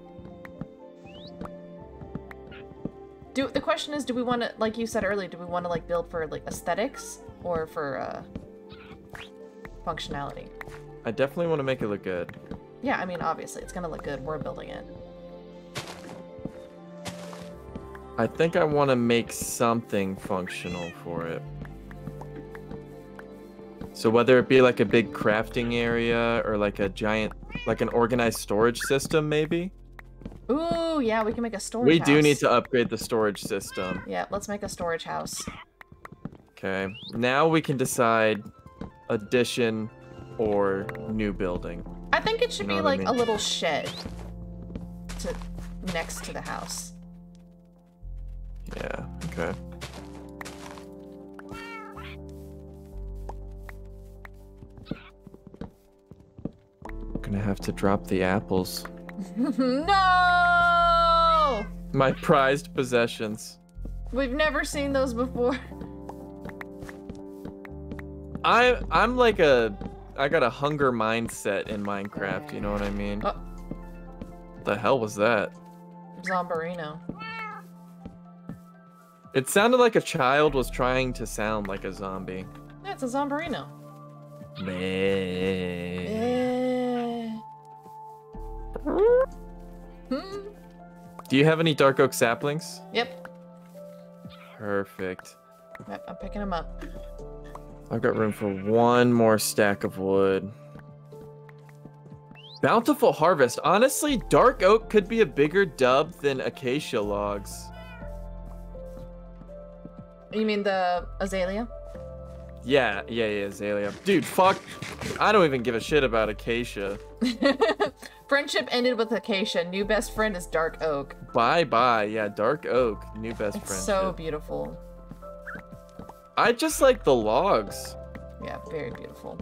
Do the question is, do we want to, like you said earlier, do we want to like build for like aesthetics or for uh, functionality? I definitely want to make it look good. Yeah, I mean, obviously, it's gonna look good. We're building it. I think I want to make something functional for it. So whether it be like a big crafting area or like a giant, like an organized storage system, maybe. Ooh, yeah, we can make a storage We house. do need to upgrade the storage system. Yeah, let's make a storage house. Okay. Now we can decide addition or new building. I think it should You know be what I like mean? a little shed to next to the house. Yeah, okay. Gonna have to drop the apples. No! My prized possessions. We've never seen those before. I I'm like a I got a hunger mindset in Minecraft, you know what I mean? Oh, What the hell was that? Zombarino. It sounded like a child was trying to sound like a zombie. Yeah, it's a Zombarino. Meh. Eh. Hmm. Do you have any dark oak saplings? Yep. Perfect. Yep, I'm picking them up. I've got room for one more stack of wood. Bountiful harvest. Honestly, dark oak could be a bigger dub than acacia logs. You mean the azalea? Yeah, yeah, yeah, Azalea. Dude, fuck. I don't even give a shit about Acacia. Friendship ended with Acacia. New best friend is Dark Oak. Bye bye. Yeah, Dark Oak. New best It's friend. so beautiful. I just like the logs. Yeah, very beautiful.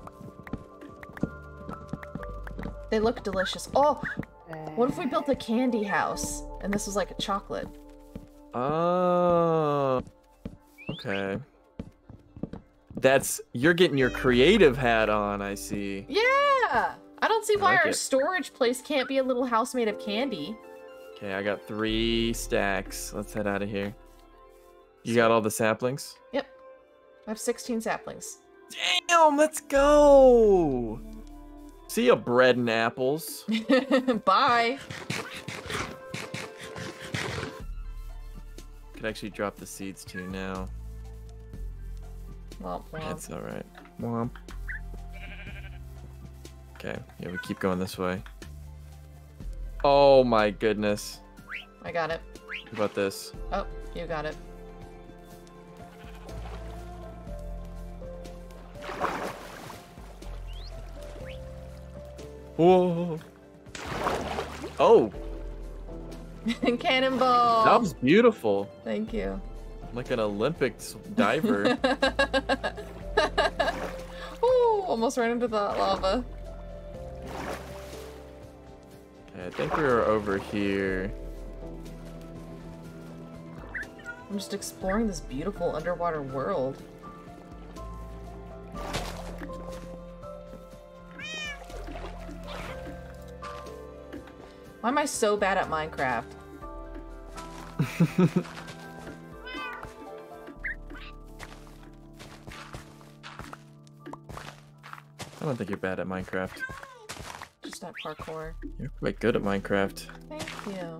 They look delicious. Oh, what if we built a candy house and this was like a chocolate? Oh. Okay. That's, you're getting your creative hat on, I see. Yeah! I don't see I why like our it. storage place can't be a little house made of candy. Okay, I got three stacks. Let's head out of here. You got all the saplings? Yep. I have sixteen saplings. Damn, let's go! See ya, bread and apples. Bye! Could actually drop the seeds too now. Womp womp. That's alright. Womp. Okay, yeah, we keep going this way. Oh my goodness. I got it. What about this? Oh, you got it. Whoa. Oh, Cannonball! that was beautiful. Thank you. Like an Olympics diver. Ooh, almost ran into the lava. Okay, I think we were over here. I'm just exploring this beautiful underwater world. Why am I so bad at Minecraft? I don't think you're bad at Minecraft. Just at parkour. You're quite good at Minecraft. Thank you.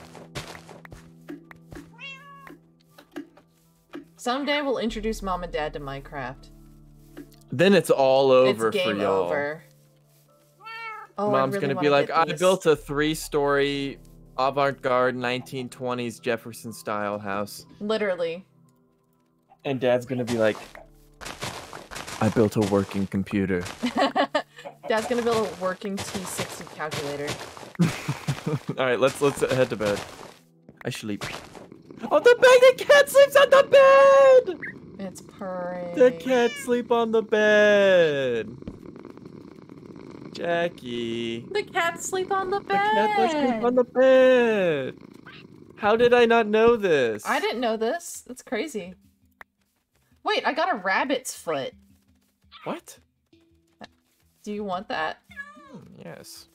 Someday we'll introduce Mom and Dad to Minecraft. Then it's all over it's game for y'all. over. Oh, Mom's I really gonna be wanna like, get I these. built a three-story avant-garde nineteen twenties Jefferson-style house. Literally. And Dad's gonna be like, I built a working computer. Dad's gonna build a working T sixty calculator. All right, let's let's head to bed. I sleep. Oh, the bed! The cat sleeps on the bed. It's purring. The cat sleep on the bed. Jackie. The cat sleep on the bed. The cat does sleep on the bed. How did I not know this? I didn't know this. That's crazy. Wait, I got a rabbit's foot. What? Do you want that? Hmm, yes.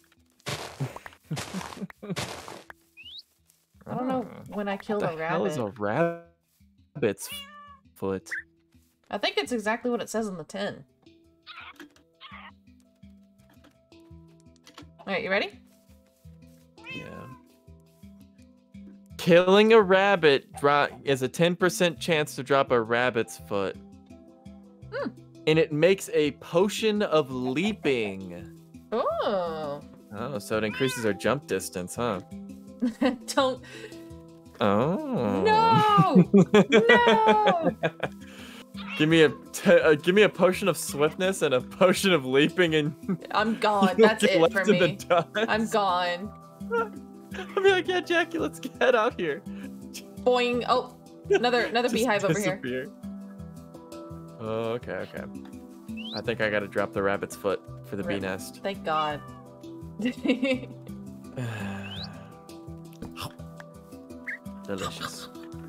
I don't know Ah. when I killed What a the hell rabbit. is a rabbit's foot? I think it's exactly what it says on the tin. Alright, you ready? Yeah. Killing a rabbit dro- is a ten percent chance to drop a rabbit's foot. Hmm. And it makes a potion of leaping. Oh. Oh, so it increases our jump distance, huh? Don't. Oh. No! No! Give me a t- uh, give me a potion of swiftness and a potion of leaping, and I'm gone. you'll That's get it left for in the me. dust. I'm gone. I'll be like, yeah, Jackie, let's get out here. Boing. Oh, another another Just beehive over here. disappear. Oh, okay, okay. I think I gotta drop the rabbit's foot for the bee Rip. nest. Thank God. Delicious.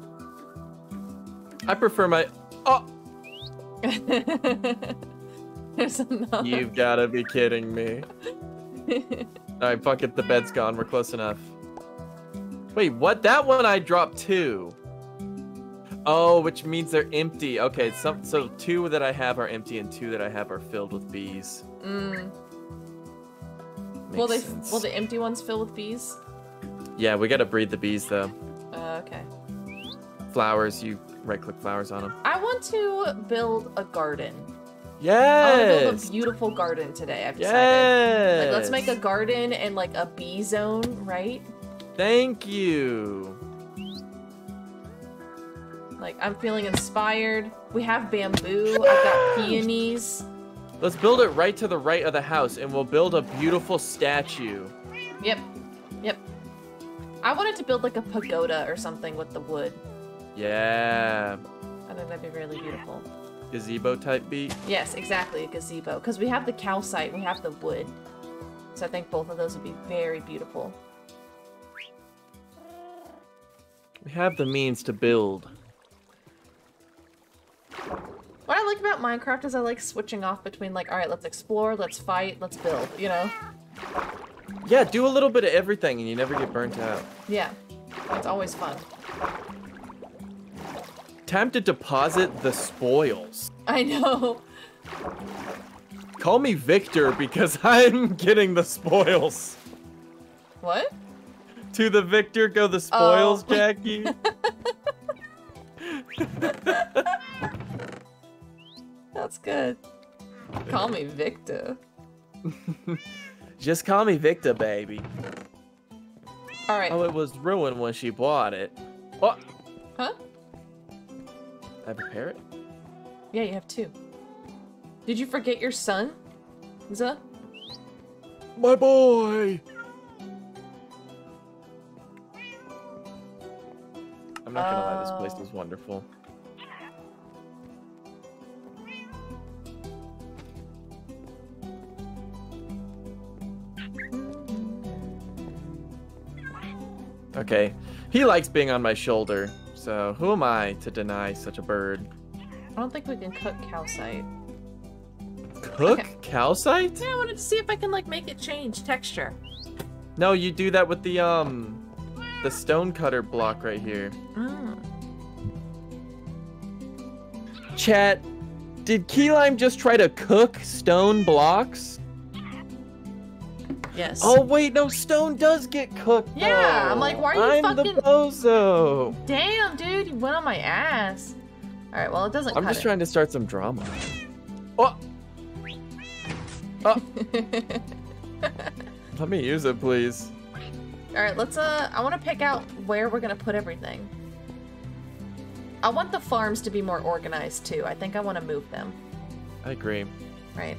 I prefer my. Oh, There's another. you've gotta be kidding me. Alright, fuck it, the bed's gone. We're close enough. Wait, what? That one I dropped two. Oh, which means they're empty. Okay, some so two that I have are empty and two that I have are filled with bees. Mm. Makes Will they? sense. Will the empty ones fill with bees? Yeah, we gotta breed the bees though. Uh, okay. Flowers, you right-click flowers on them. I want to build a garden. I want to Yes. build a beautiful garden today. I've decided. Yes. Like, let's make a garden and like a bee zone, right? Thank you. Like, I'm feeling inspired. We have bamboo. I've got peonies. Let's build it right to the right of the house, and we'll build a beautiful statue. Yep. Yep. I wanted to build like a pagoda or something with the wood. Yeah. I think that'd be really beautiful. Gazebo type beat. Yes, exactly, a gazebo. Because we have the calcite, we have the wood. So I think both of those would be very beautiful. We have the means to build. What I like about Minecraft is I like switching off between like, alright, let's explore, let's fight, let's build, you know? Yeah, do a little bit of everything and you never get burnt out. Yeah, it's always fun. Time to deposit the spoils. I know. Call me Victor because I'm getting the spoils. What? To the victor go the spoils, oh. Jackie. That's good. Call me Victor. Just call me Victor, baby. All right. Oh, it was ruined when she bought it. Oh. Huh? I have a parrot? Yeah, you have two. Did you forget your son, Zuh? My boy! I'm not gonna lie, this place Oh. is wonderful. Okay, he likes being on my shoulder, so who am I to deny such a bird? I don't think we can cook calcite. Cook Okay. calcite? Yeah, I wanted to see if I can like make it change texture. No, you do that with the um, the stone cutter block right here. Mm. Chat, did Key Lime just try to cook stone blocks? Yes. Oh wait, no, stone does get cooked. Yeah, though. I'm like, why are you I'm fucking- the bozo. Damn, dude, you went on my ass. All right, well, it doesn't I'm cut just it. trying to start some drama. Oh, oh, let me use it, please. All right, let's, uh, I want to pick out where we're going to put everything. I want the farms to be more organized, too. I think I want to move them. I agree. Right.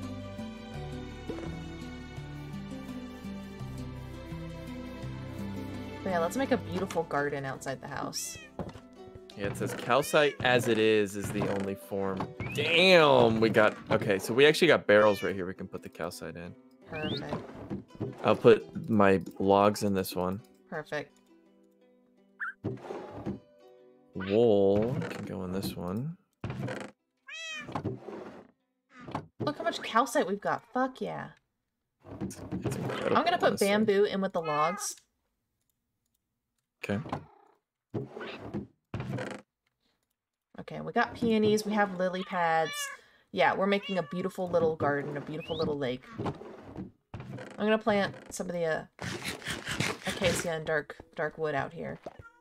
But yeah, let's make a beautiful garden outside the house. Yeah, it says calcite as it is is the only form. Damn, we got, okay, so we actually got barrels right here we can put the calcite in. Perfect. I'll put my logs in this one. Perfect. Wool can go in this one. Look how much calcite we've got. Fuck yeah. It's, it's incredible. I'm gonna put honestly. bamboo in with the logs. Okay. Okay, we got peonies, we have lily pads. Yeah, we're making a beautiful little garden, a beautiful little lake. I'm gonna plant some of the uh, acacia and dark dark wood out here.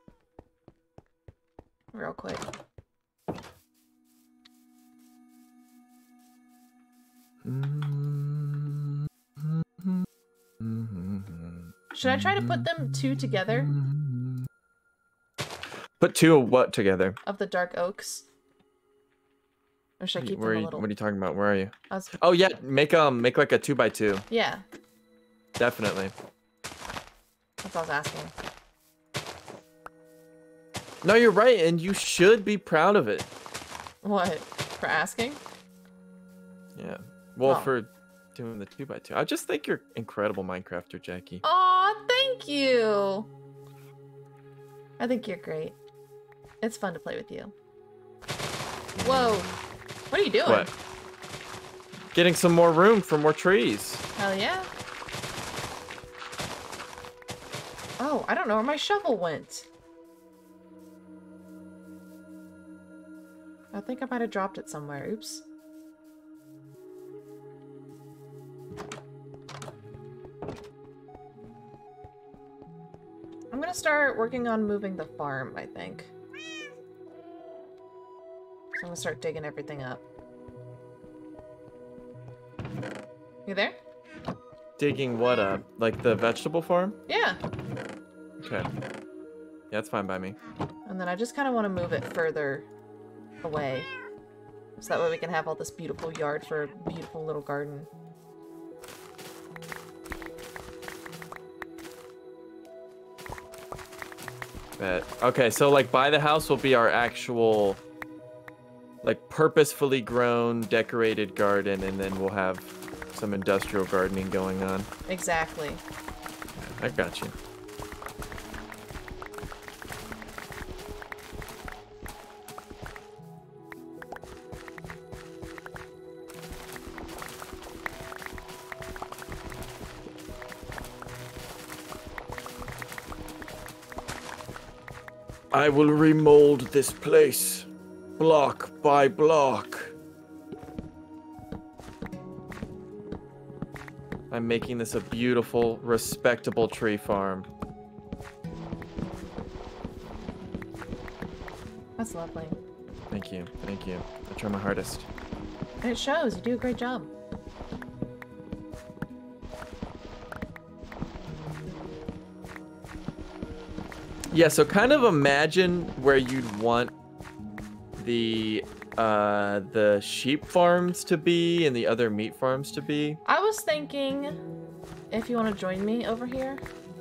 Real quick. Should I try to put them two together Put two of what together? of the dark oaks? Or should I keep Where are them a you, little? what are you talking about? Where are you? I was- Oh yeah, make um make like a two by two. yeah, Definitely. that's what I was asking. No, you're right, and you should be proud of it. What? For asking? Yeah. Well, Oh. for doing the two by two. I just think you're incredible Minecrafter, Jackie. Aw, thank you! I think you're great. It's fun to play with you. Whoa. What are you doing? What? Getting some more room for more trees. Hell yeah. Oh, I don't know where my shovel went. I think I might have dropped it somewhere. Oops. I'm gonna start working on moving the farm, I think. So I'm gonna start digging everything up. You there? Digging what up? Like the vegetable farm? Yeah. Okay. Yeah, that's fine by me. And And then I just kind of want to move it further away. So that way we can have all this beautiful yard for a beautiful little garden. Bet. Okay, so like by the house will be our actual, like purposefully grown, decorated garden, and then we'll have some industrial gardening going on. Exactly. I got you. I will remold this place, block by block. I'm making this a beautiful, respectable tree farm. That's lovely. Thank you, thank you. I try my hardest. And it shows. You do a great job. Yeah, so kind of imagine where you'd want the uh, the sheep farms to be and the other meat farms to be. I was thinking if you want to join me over here.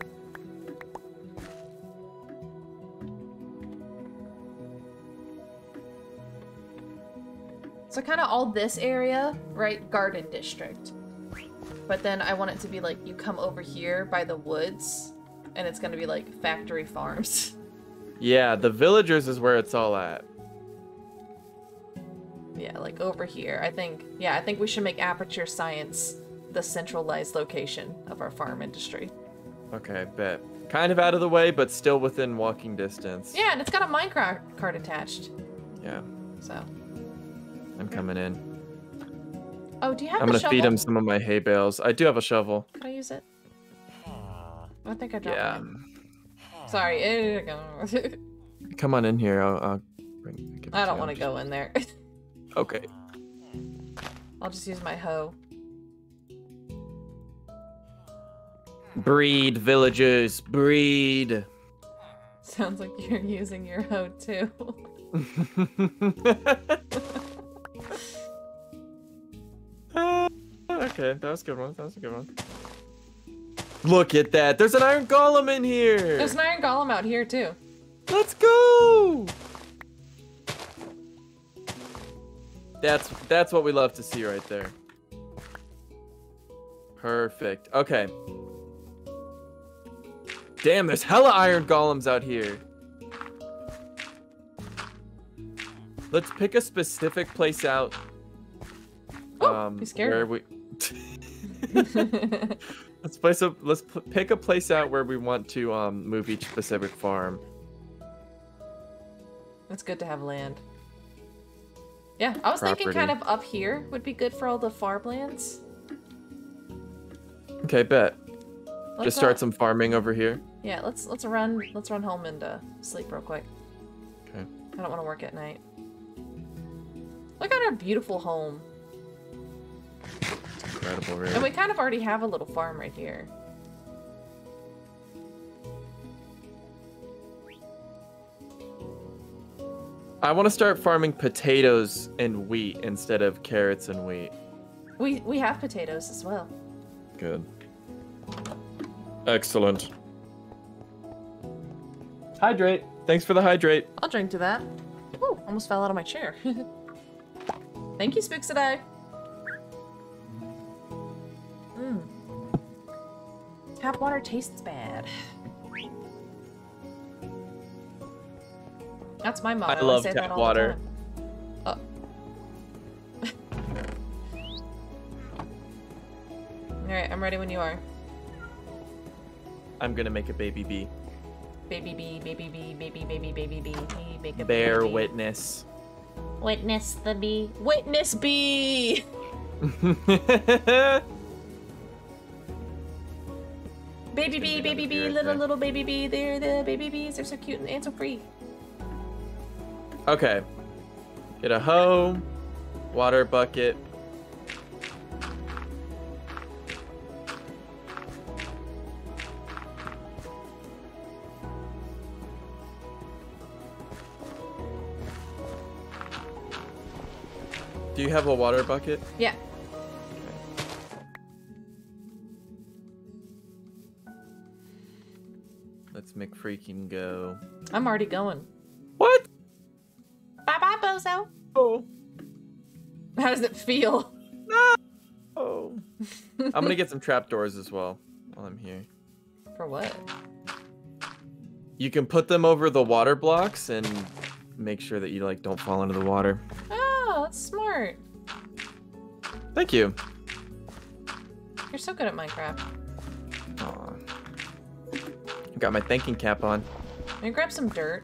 So kind of all this area, right? Garden district. But then I want it to be like you come over here by the woods and it's going to be like factory farms. Yeah, the villagers is where it's all at. Yeah, like over here. I think, yeah, I think we should make Aperture Science the centralized location of our farm industry. Okay, bet. Kind of out of the way, but still within walking distance. Yeah, and it's got a Minecraft card attached. Yeah. So. I'm coming in. Oh, do you have I'm the gonna shovel? feed him some of my hay bales. I do have a shovel. Can I use it? I think I dropped Yeah. mine. Sorry. eh, Come on in here. I'll, I'll bring. give it I to don't you. want to go in there. Okay. I'll just use my hoe. Breed, villagers, breed. Sounds like you're using your hoe too. uh, okay, that was a good one. That was a good one. Look at that. There's an iron golem in here. There's an iron golem out here too. Let's go. That's that's what we love to see right there. Perfect. Okay. Damn, there's hella iron golems out here. Let's pick a specific place out. Oh, um, you scared where me. we. let's place a let's p pick a place out where we want to um move each specific farm. It's good to have land. Yeah, I was Property. thinking kind of up here would be good for all the farmlands. Okay, bet. Let's, Just start uh, some farming over here. Yeah, let's let's run let's run home and uh, sleep real quick. Okay. I don't want to work at night. Look at our beautiful home. Incredible, really. And we kind of already have a little farm right here. I want to start farming potatoes and wheat instead of carrots and wheat. We we have potatoes as well. Good. Excellent. Hydrate. Thanks for the hydrate. I'll drink to that. Ooh, almost fell out of my chair. Thank you, Spooksadai. Mmm. Tap water tastes bad. That's my motto. I love say tap that all water. The time. Oh. Alright, I'm ready when you are. I'm gonna make a baby bee. Baby bee, baby bee, baby, baby, baby bee. Hey, make a Bear baby bee. witness. Witness the bee. Witness bee! Baby bee, baby bee, little, little baby bee. They're the baby bees. They're so cute and so free. Okay. Get a hoe, water bucket. Do you have a water bucket? Yeah. Let's make freaking go. I'm already going. What? Bye bye, Bozo. Oh. How does it feel? No. Oh. I'm gonna get some trapdoors as well while I'm here. For what? You can put them over the water blocks and make sure that you like don't fall into the water. Oh, that's smart. Thank you. You're so good at Minecraft. Aw. Got my thinking cap on. Can you grab some dirt?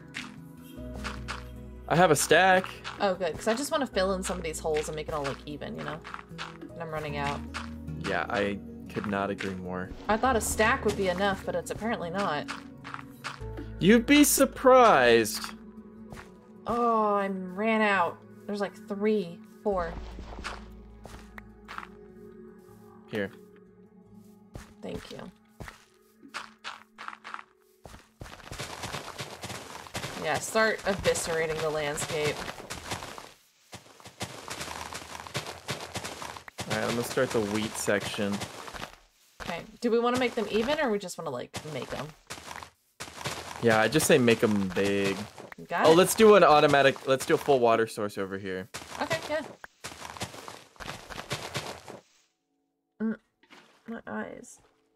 I have a stack. Oh, good. Because I just want to fill in some of these holes and make it all look even, you know? And I'm running out. Yeah, I could not agree more. I thought a stack would be enough, but it's apparently not. You'd be surprised. Oh, I ran out. There's like three, four. Here. Thank you. Yeah, start eviscerating the landscape. Alright, I'm gonna start the wheat section. Okay, do we want to make them even, or we just want to, like, make them? Yeah, I just say make them big. Got Oh, it? let's do an automatic, let's do a full water source over here. Okay, yeah. Mm, my eyes.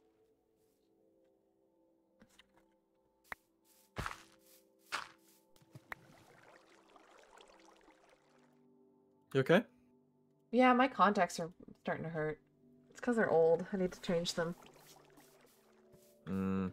You okay? Yeah, my contacts are starting to hurt. It's because they're old. I need to change them. Mm.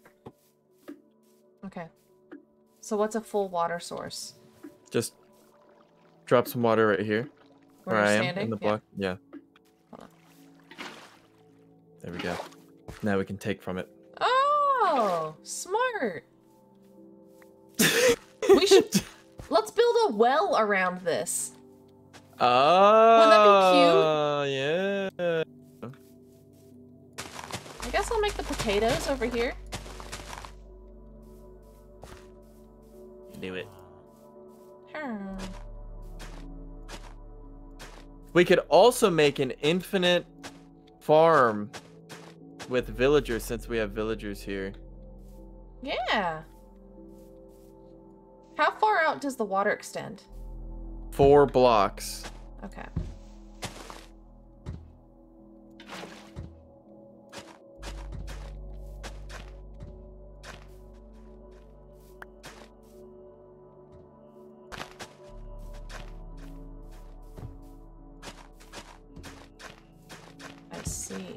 Okay. So what's a full water source? Just drop some water right here. Where Where you're I am standing? in the Yeah. block. Yeah. Hold on. There we go. Now we can take from it. Oh, smart. We should... Let's build a well around this. Oh, yeah. I guess I'll make the potatoes over here. Do it. Hmm. We could also make an infinite farm with villagers since we have villagers here. Yeah. How far out does the water extend? Four blocks. Okay. I see.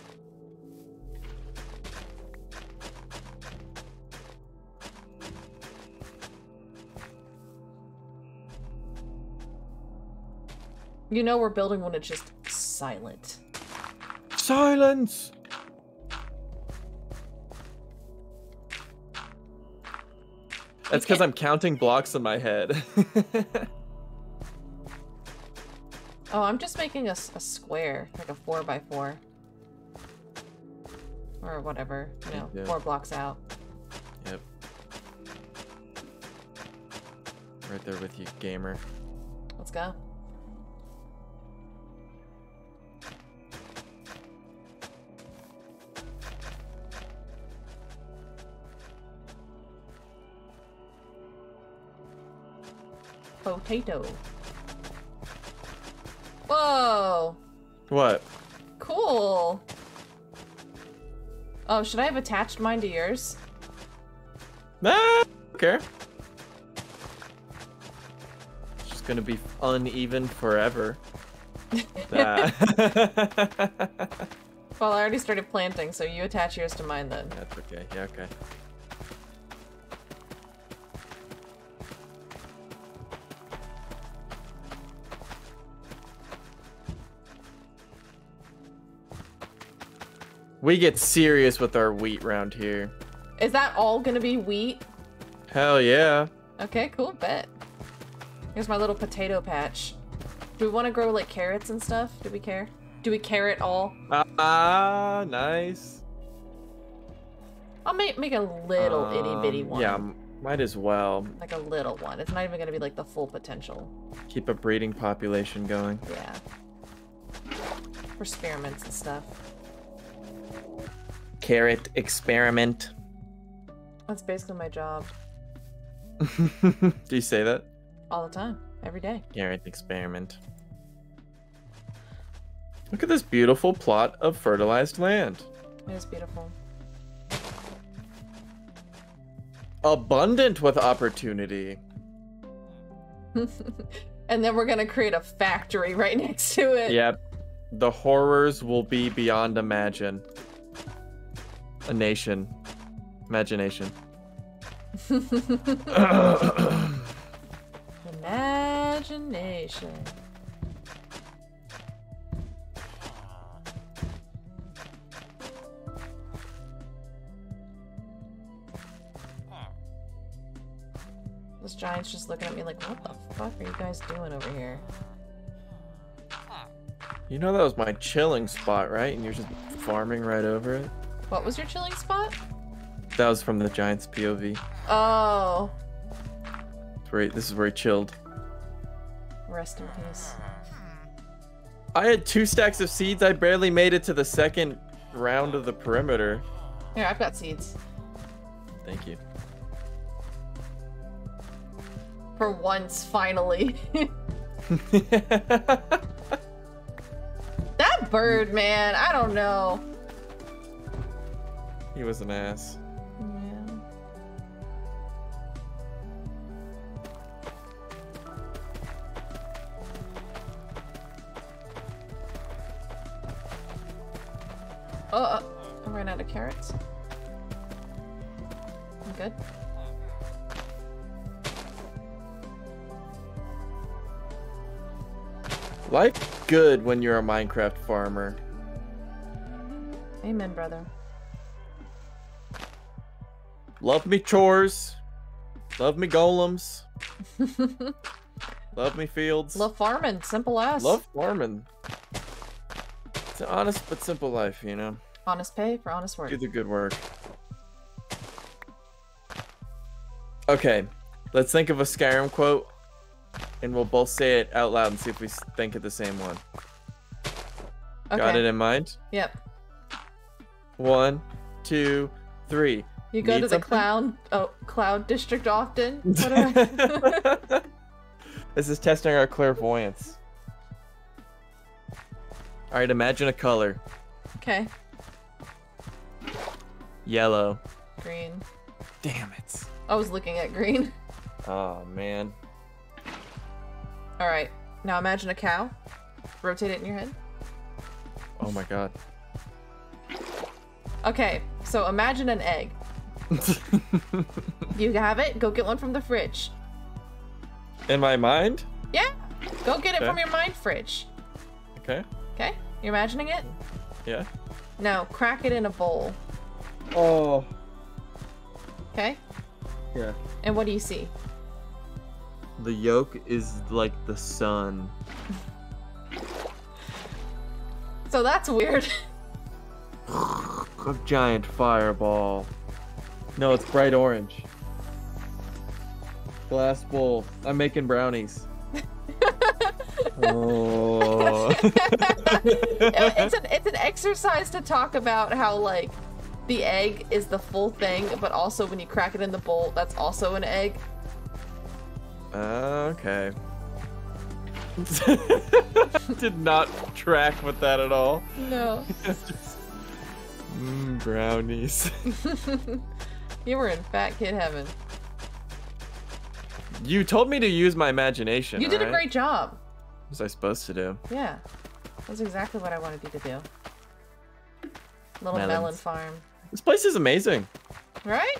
You know we're building when it's just silent. Silence! That's because I'm counting blocks in my head. Oh, I'm just making a, s- a square, like a four by four. Or whatever, you know, Yeah. four blocks out. Yep. Right there with you, gamer. Let's go. Potato. Whoa! What? Cool! Oh, should I have attached mine to yours? Nah, okay. It's just gonna be uneven forever. Nah. Well, I already started planting, so you attach yours to mine then. That's okay. Yeah, okay. We get serious with our wheat round here. Is that all gonna be wheat? Hell yeah. Okay, cool, bet. Here's my little potato patch. Do we want to grow like carrots and stuff? Do we care? Do we carrot all? Ah, uh, nice. I'll make make a little itty bitty Um, one. Yeah, m- Might as well. Like a little one. It's not even gonna be like the full potential. Keep a breeding population going. Yeah. For experiments and stuff. Carrot experiment. That's basically my job. Do you say that? All the time. Every day. Carrot experiment. Look at this beautiful plot of fertilized land. It is beautiful. Abundant with opportunity. And then we're gonna create a factory right next to it. Yep. The horrors will be beyond imagine. A nation. Imagination. Imagination. This giant's just looking at me like, what the fuck are you guys doing over here? You know that was my chilling spot, right? And you're just farming right over it? What was your chilling spot? That was from the giant's P O V. Oh. Where he, this is where he chilled. Rest in peace. I had two stacks of seeds. I barely made it to the second round of the perimeter. Here, I've got seeds. Thank you. For once, finally. That bird, man, I don't know. He was an ass. Yeah. Oh, uh, I ran out of carrots. I'm good. Life good when you're a Minecraft farmer. Amen, brother. Love me chores. Love me golems. Love me fields. Love farming, simple as. Love farming. It's an honest but simple life, you know? Honest pay for honest work. Do the good work. Okay, let's think of a Skyrim quote, and we'll both say it out loud and see if we think of the same one. Okay. Got it in mind? Yep. One, two, three. You go Need to the something? cloud, oh, cloud district often? What do I- This is testing our clairvoyance. Alright, imagine a color. Okay. Yellow. Green. Damn it. I was looking at green. Oh, man. Alright. Now imagine a cow. Rotate it in your head. Oh my god. Okay, so imagine an egg. You have it? Go get one from the fridge. In my mind? Yeah! Go get it Okay. from your mind fridge. Okay. Okay? You're imagining it? Yeah. No, crack it in a bowl. Oh. Okay? Yeah. And what do you see? The yolk is like the sun. So that's weird. A giant fireball. No, it's bright orange. Glass bowl. I'm making brownies. Oh. It- it's an it's an exercise to talk about how like the egg is the full thing, but also when you crack it in the bowl, that's also an egg. Okay. Did not track with that at all. No. Just, mm, brownies. You were in fat kid heaven. You told me to use my imagination. You did a right? great job. What was I supposed to do? Yeah. That's exactly what I wanted you to do. Little Melons. melon farm. This place is amazing. Right?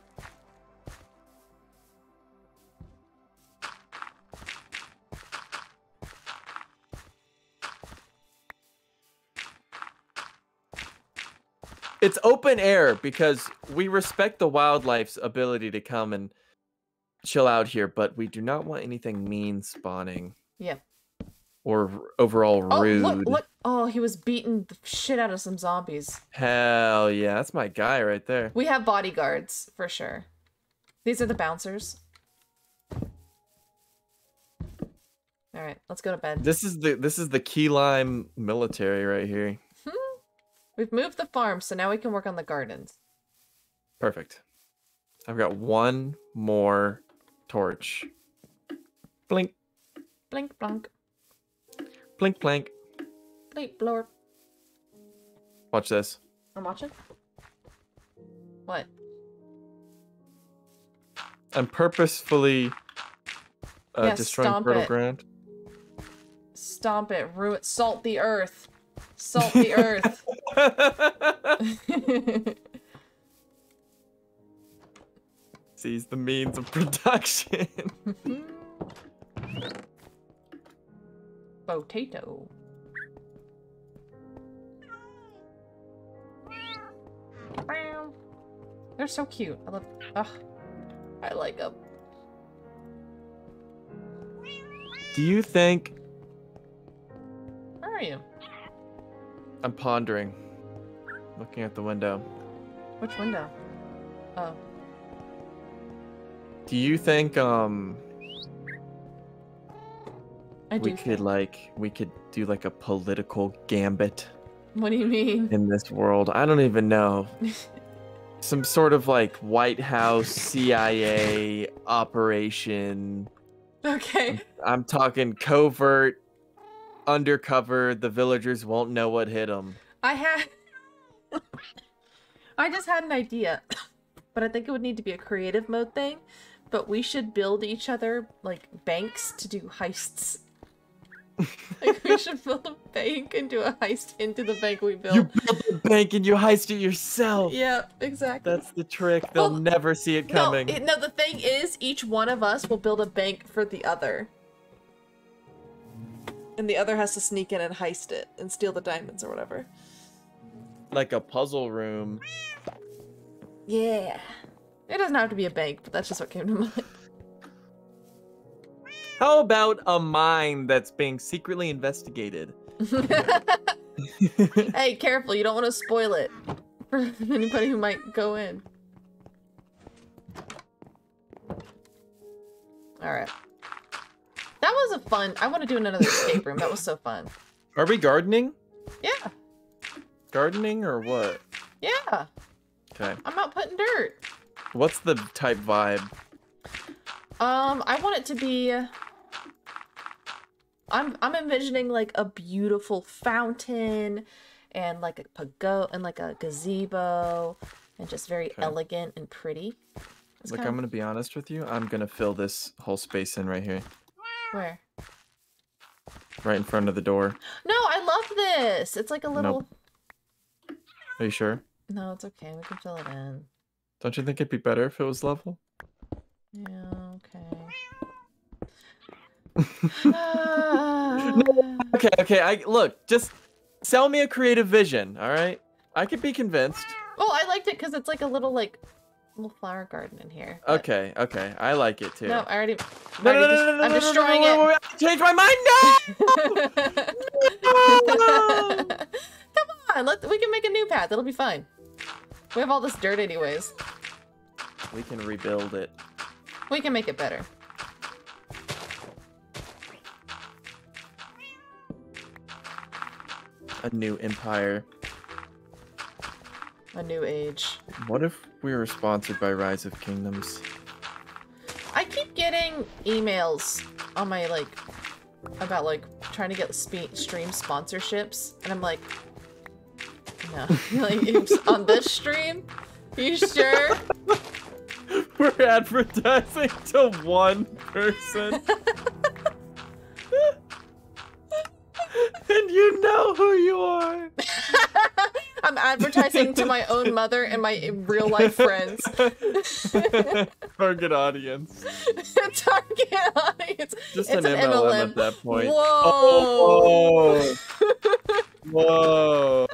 It's open air because we respect the wildlife's ability to come and chill out here, but we do not want anything mean spawning Yeah. or overall Oh, rude. look, look. Oh, he was beating the shit out of some zombies. Hell yeah, that's my guy right there. We have bodyguards, for sure. These are the bouncers. All right, let's go to bed. This is the this is the key lime military right here. We've moved the farm, so now we can work on the gardens. Perfect. I've got one more torch. Blink, Blink, blonk. blink, blank. Blink, blorp. Watch this. I'm watching. What? I'm purposefully uh, Yeah, destroying stomp fertile it. ground. Stomp it, ruin, salt the earth. Salt the earth. Seize the means of production. Potato. They're so cute. I love. Ugh. I like them. Do you think Where are you? I'm pondering, looking at the window? Which window? Oh. Do you think um I do. we could like we could do like a political gambit What do you mean? in this world? I don't even know. Some sort of like White House C I A operation. Okay. I'm talking covert, undercover. The villagers won't know what hit them. I had. I just had an idea, but I think it would need to be a creative mode thing. But we should build each other like banks to do heists. Like we should build a bank and do a heist into the bank we built. You build a bank and you heist it yourself. Yeah, exactly. That's the trick. They'll Well, never see it coming. No, it, no, the thing is, each one of us will build a bank for the other. And the other has to sneak in and heist it and steal the diamonds or whatever. Like a puzzle room. Yeah. It doesn't have to be a bank, but that's just what came to mind. How about a mine that's being secretly investigated? Hey, careful, you don't want to spoil it for anybody who might go in. Alright. That was a fun... I want to do another escape room. That was so fun. Are we gardening? Yeah. Gardening or what? Yeah. Okay. I'm out putting dirt. What's the type vibe? Um, I want it to be... I'm I'm envisioning like a beautiful fountain and like a pagoda and like a gazebo and just very Okay. elegant and pretty. It's Look, kind I'm of... gonna be honest with you. I'm gonna fill this whole space in right here. Where? Right in front of the door. No, I love this. It's like a little... Nope. Are you sure? No, it's okay. We can fill it in. Don't you think it'd be better if it was level? Yeah, okay. Ah. Okay, okay. I look, just sell me a creative vision, all right? I could be convinced. Oh, I liked it because it's like a little like little flower garden in here. but- Okay, okay. I like it too. No, I already. No, I no, already no, just- no, no, I'm no, destroying no, no, no, it. wait, wait, Change my mind. No! Come on, let we can make a new path. It'll be fine. We have all this dirt anyways. We can rebuild it. We can make it better. A new empire. A new age. What if we were sponsored by Rise of Kingdoms? I keep getting emails on my like about like trying to get spe- stream sponsorships, and I'm like, no, like it's on this stream. You sure? We're advertising to one person. And you know who you are. I'm advertising to my own mother and my real life friends. Target audience. Target audience. Just It's an, an M L M, M L M. at that point. Whoa. Oh, whoa.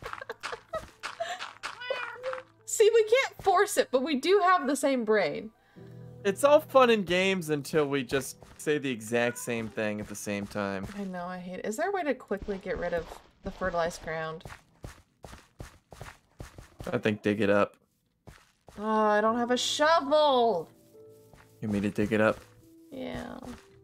See, we can't force it, but we do have the same brain. It's all fun and games until we just say the exact same thing at the same time. I know, I hate it. Is there a way to quickly get rid of the fertilized ground? I think dig it up. Oh, I don't have a shovel. You want me to dig it up? Yeah.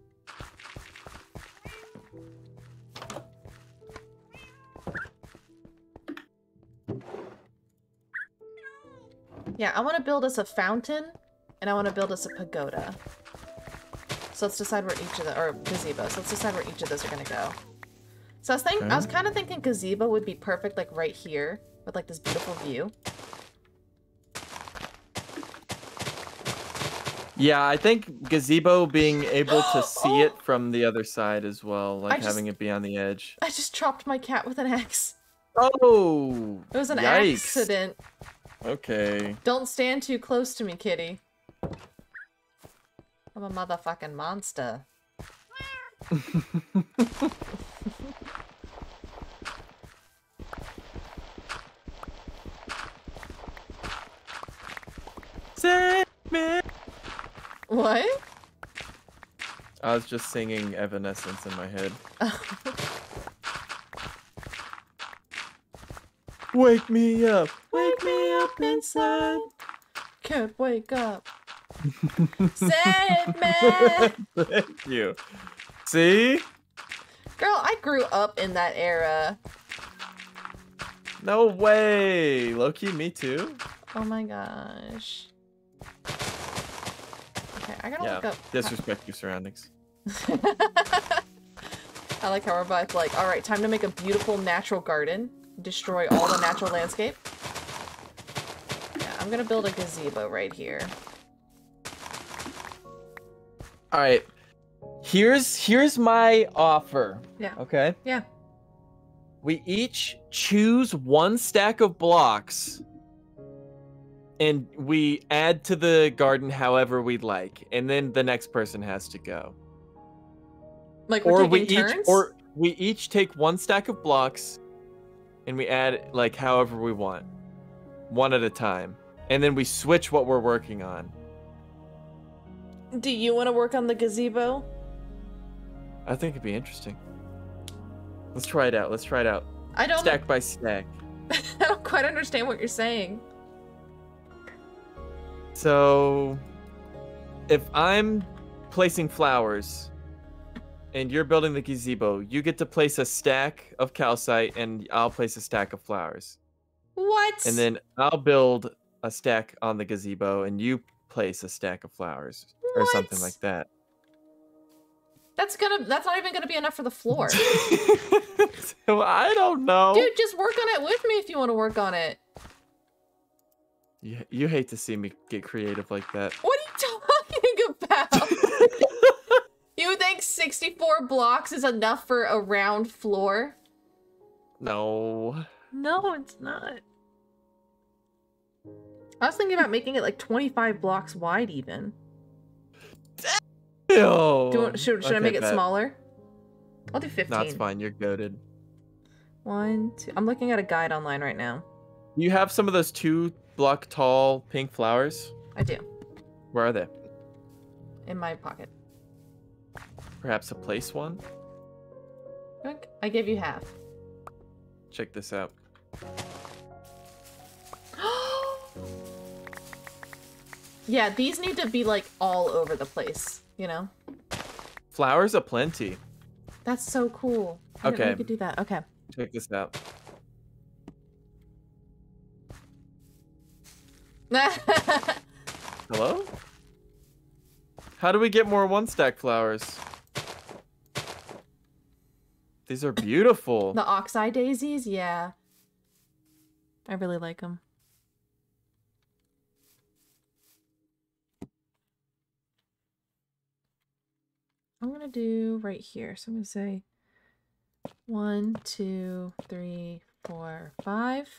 Yeah, I want to build us a fountain, and I want to build us a pagoda. So let's decide where each of the, or gazebo. So let's decide where each of those are gonna go. So I was thinking, Okay. I was kind of thinking gazebo would be perfect, like right here, with like this beautiful view. Yeah, I think gazebo being able to see Oh! it from the other side as well, like I just- having it be on the edge. I just chopped my cat with an axe. Oh! It was an Yikes. accident. Okay. Don't stand too close to me, kitty. I'm a motherfucking monster. Save me! What? I was just singing Evanescence in my head. Wake me up! Wake me up inside! Can't wake up. Save me! Thank you. See? Girl, I grew up in that era. No way! Loki, me too. Oh my gosh. Okay, I gotta Yeah, look up. disrespect your surroundings. I like how we're both like, alright, time to make a beautiful natural garden. Destroy all the natural landscape. Yeah, I'm gonna build a gazebo right here. All right. Here's here's my offer. Yeah. Okay. Yeah. We each choose one stack of blocks and we add to the garden however we'd like, and then the next person has to go. Like we're Or taking we turns? each or we each take one stack of blocks and we add like however we want. One at a time. And then we switch what we're working on. Do you want to work on the gazebo? I think it'd be interesting. Let's try it out. Let's try it out. I don't Stack by stack. I don't quite understand what you're saying. So, if I'm placing flowers and you're building the gazebo, you get to place a stack of calcite and I'll place a stack of flowers. What? And then I'll build a stack on the gazebo and you place a stack of flowers or What? something like that. That's gonna that's not even gonna be enough for the floor. So I don't know. Dude, just work on it with me if you want to work on it. You, you hate to see me get creative like that. What are you talking about? You think sixty-four blocks is enough for a round floor? No. No, it's not. I was thinking about making it like twenty-five blocks wide even. Ew. Do you want, should should I Okay, make it bet. smaller? I'll do fifteen. No, it's fine. You're goated. One, two. I'm looking at a guide online right now. You have some of those two block tall pink flowers? I do. Where are they? In my pocket. Perhaps a place one? Yoink. I give you half. Check this out. Yeah, these need to be like all over the place, you know? Flowers aplenty. That's so cool. I didn't know Okay. you could do that. Okay. Check this out. Hello? How do we get more one stack flowers? These are beautiful. The oxeye daisies, yeah. I really like them. I'm gonna do right here. So I'm gonna say one, two, three, four, five.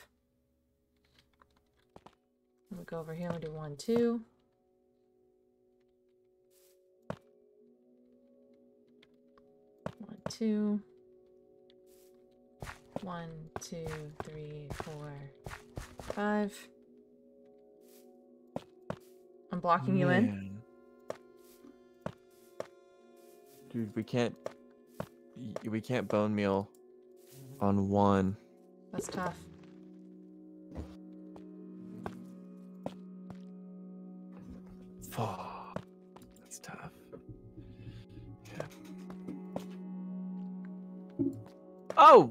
I'm gonna go over here and do one, two. One, two. One, two, three, four, five. I'm blocking you in. Man. Dude, we can't y- we can't bone meal on one. That's tough. Oh!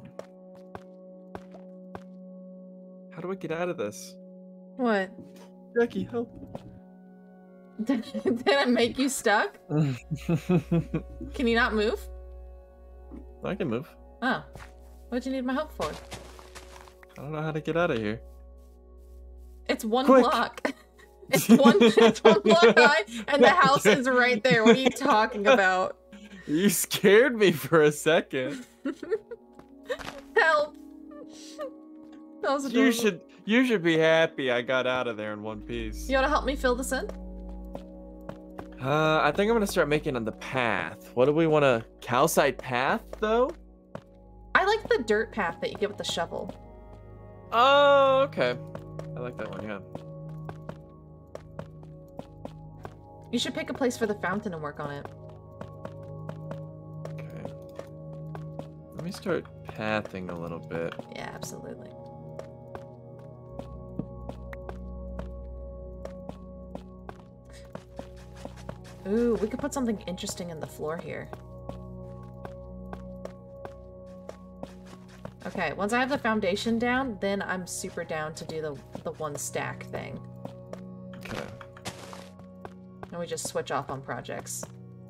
How do I get out of this? What? Jackie, help. Did, did I make you stuck? Can you not move? I can move. Oh. What'd you need my help for? I don't know how to get out of here. It's one Quick. block. It's one, it's one block high, and the house is right there. What are you talking about? You scared me for a second. Help. That was You adorable. should you should be happy I got out of there in one piece. You wanna help me fill this in? Uh, I think I'm gonna start making on the path. What do we want to calcite path though? I like the dirt path that you get with the shovel. Oh, okay. I like that one. Yeah. You should pick a place for the fountain and work on it. Okay. Let me start pathing a little bit. Yeah, absolutely. Ooh, we could put something interesting in the floor here. Okay, once I have the foundation down, then I'm super down to do the, the one stack thing. Okay. And we just switch off on projects.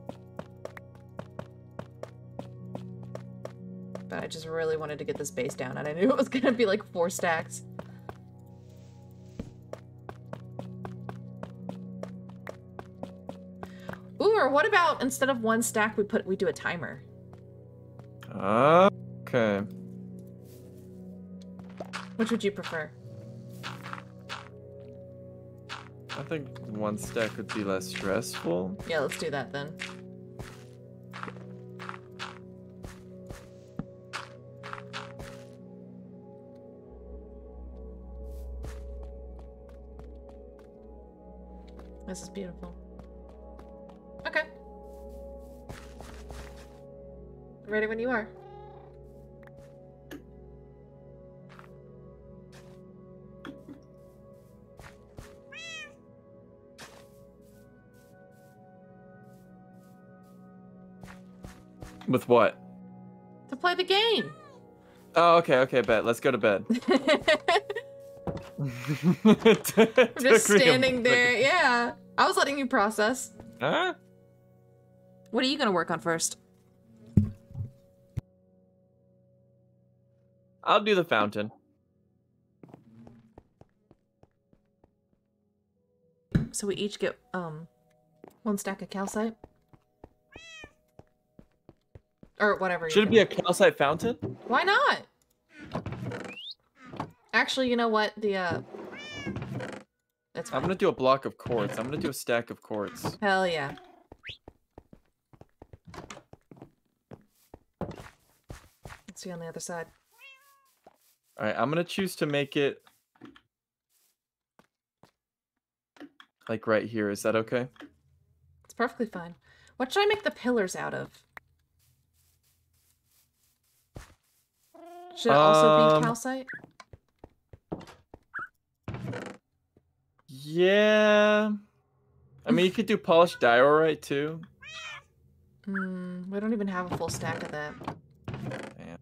But I just really wanted to get this base down, and I knew it was gonna be like four stacks. Ooh, or what about instead of one stack, we put we do a timer? Okay. Which would you prefer? I think one stack would be less stressful. Yeah, let's do that then. This is beautiful. Okay. Ready when you are. With what? To play the game. Oh, okay, okay, bet. Let's go to bed. I'm just standing there. Yeah. I was letting you process. Huh? What are you going to work on first? I'll do the fountain. So we each get um one stack of calcite? Or whatever. Should it be a calcite fountain? Why not? Actually, you know what? The, uh... That's fine. I'm gonna do a block of quartz. I'm gonna do a stack of quartz. Hell yeah. Let's see on the other side. Alright, I'm gonna choose to make it... like right here. Is that okay? It's perfectly fine. What should I make the pillars out of? Should it also Um, be calcite? Yeah. I mean, you could do polished diorite too. Hmm, we don't even have a full stack of that. Damn.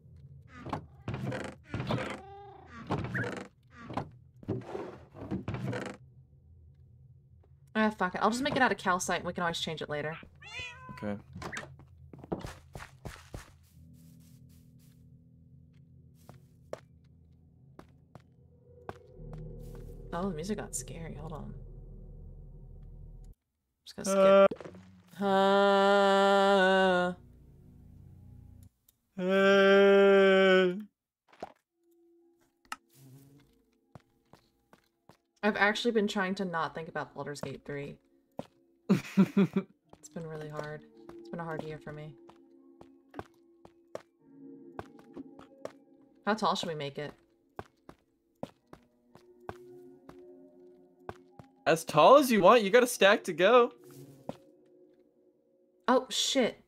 Ah, fuck it. I'll just make it out of calcite and we can always change it later. Okay. Oh, the music got scary. Hold on. Just gonna skip. Uh, Uh... uh, I've actually been trying to not think about Baldur's Gate three. It's been really hard. It's been a hard year for me. How tall should we make it? As tall as you want. You got a stack to go. Oh, shit.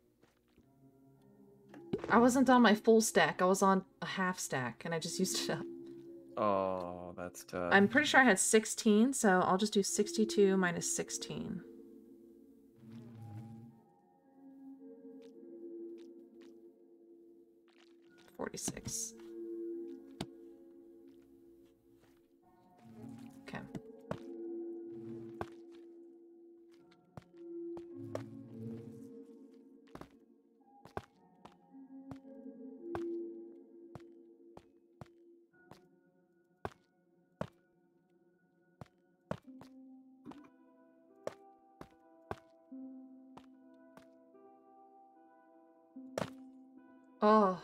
I wasn't on my full stack. I was on a half stack, and I just used it up. Oh, that's tough. I'm pretty sure I had sixteen, so I'll just do sixty-two minus sixteen. forty-six. Okay. Oh.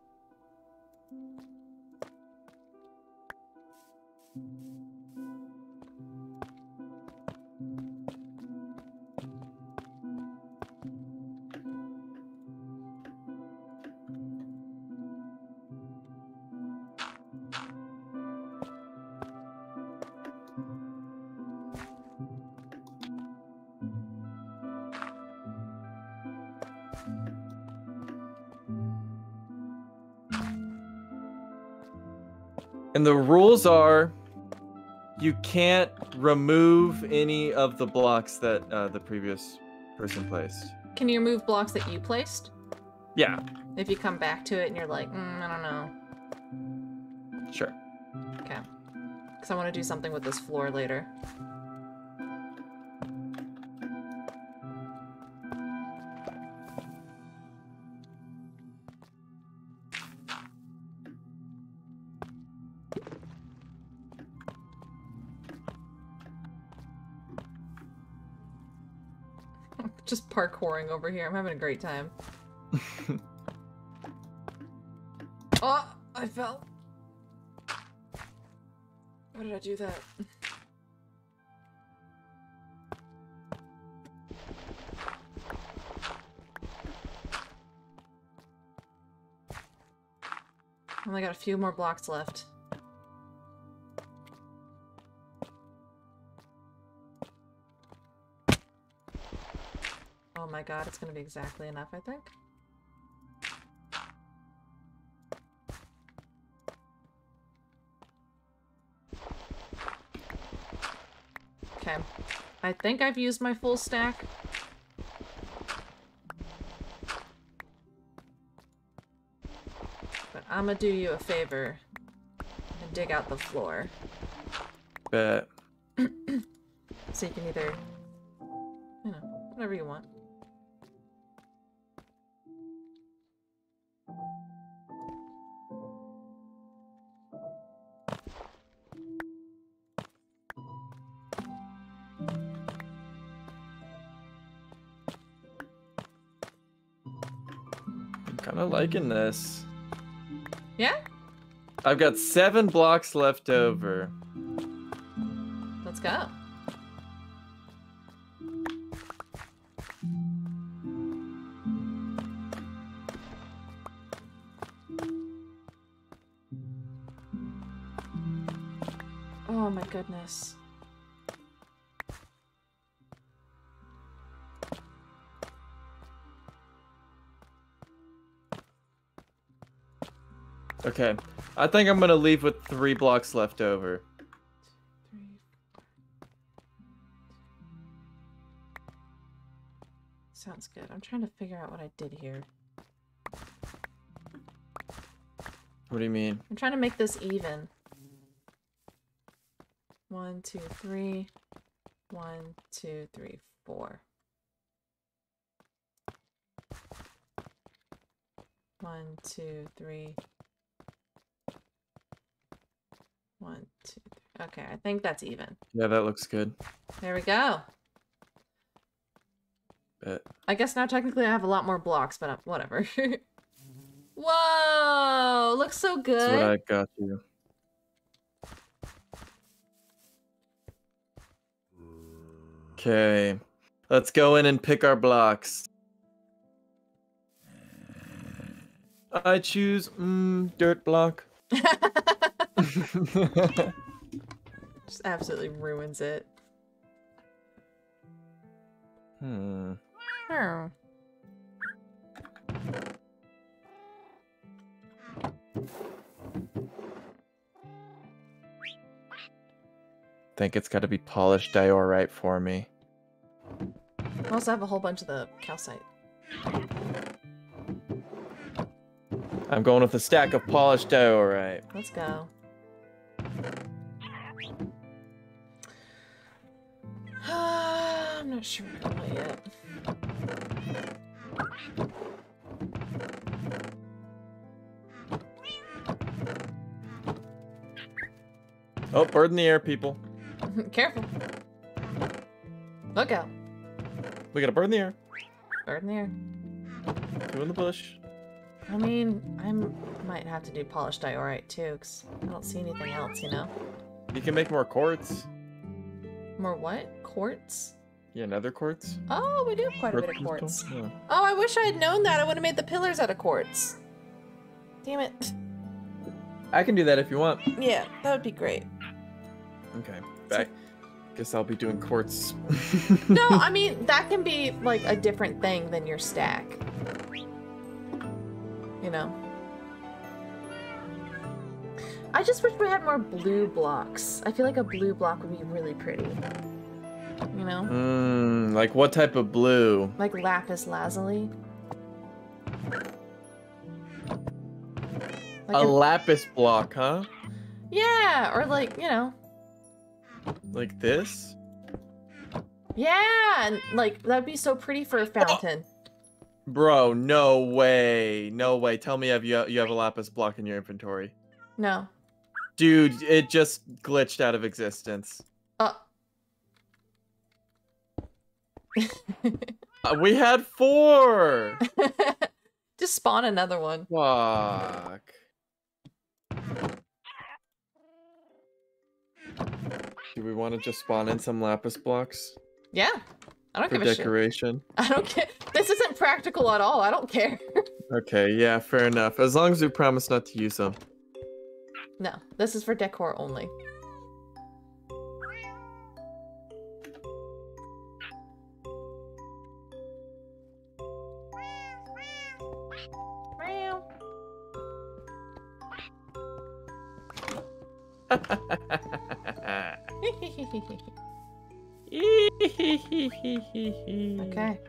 And the rules are you can't remove any of the blocks that uh, the previous person placed. Can you remove blocks that you placed? Yeah. If you come back to it and you're like, mm, I don't know. Sure. Okay. Because I want to do something with this floor later. Just parkouring over here. I'm having a great time. Oh, I fell. Why did I do that? Only got a few more blocks left. Oh my god, it's gonna be exactly enough, I think. Okay. I think I've used my full stack. But I'm gonna do you a favor and dig out the floor. Bet. So you can either, you know, whatever you want. Kind of liking this. Yeah? I've got seven blocks left over. Let's go. Oh my goodness. Okay. I think I'm gonna leave with three blocks left over. Three, four. Sounds good. I'm trying to figure out what I did here. What do you mean? I'm trying to make this even. One, two, three. One, two, three, four. One, two, three. One, two, three. Okay, I think that's even. Yeah, that looks good. There we go. Bet. I guess now technically I have a lot more blocks, but I'm, whatever. Whoa! Looks so good. That's what I got you. Okay. Let's go in and pick our blocks. I choose mm, dirt block. Just absolutely ruins it. Hmm. Hmm. Think it's got to be polished diorite for me. I also have a whole bunch of the calcite. I'm going with a stack of polished diorite. Let's go. I'm not sure what I want yet. Oh, bird in the air, people. Careful. Look out. We got a bird in the air. Bird in the air. Two in the bush. I mean, I might have to do polished diorite too, because I don't see anything else, you know? You can make more quartz. More what? Quartz? Yeah, nether quartz. Oh, we do have quite a bit of Crystal? quartz. Yeah. Oh, I wish I had known that. I would have made the pillars out of quartz. Damn it. I can do that if you want. Yeah, that would be great. Okay. I guess I'll be doing quartz. No, I mean, that can be like a different thing than your stack. You know? I just wish we had more blue blocks. I feel like a blue block would be really pretty. You know? Mmm, like what type of blue? Like lapis lazuli. Like a an- lapis block, huh? Yeah, or like, you know. Like this? Yeah, and like, that'd be so pretty for a fountain. Bro, no way. No way. Tell me have you, you have a lapis block in your inventory. No. Dude, it just glitched out of existence. Uh. Uh, we had four! Just spawn another one. Fuck. Do we want to just spawn in some lapis blocks? Yeah. I don't For give a shit. decoration? I don't care. This isn't practical at all. I don't care. Okay, yeah, fair enough. As long as we promise not to use them. No, this is for decor only. Meow. Okay.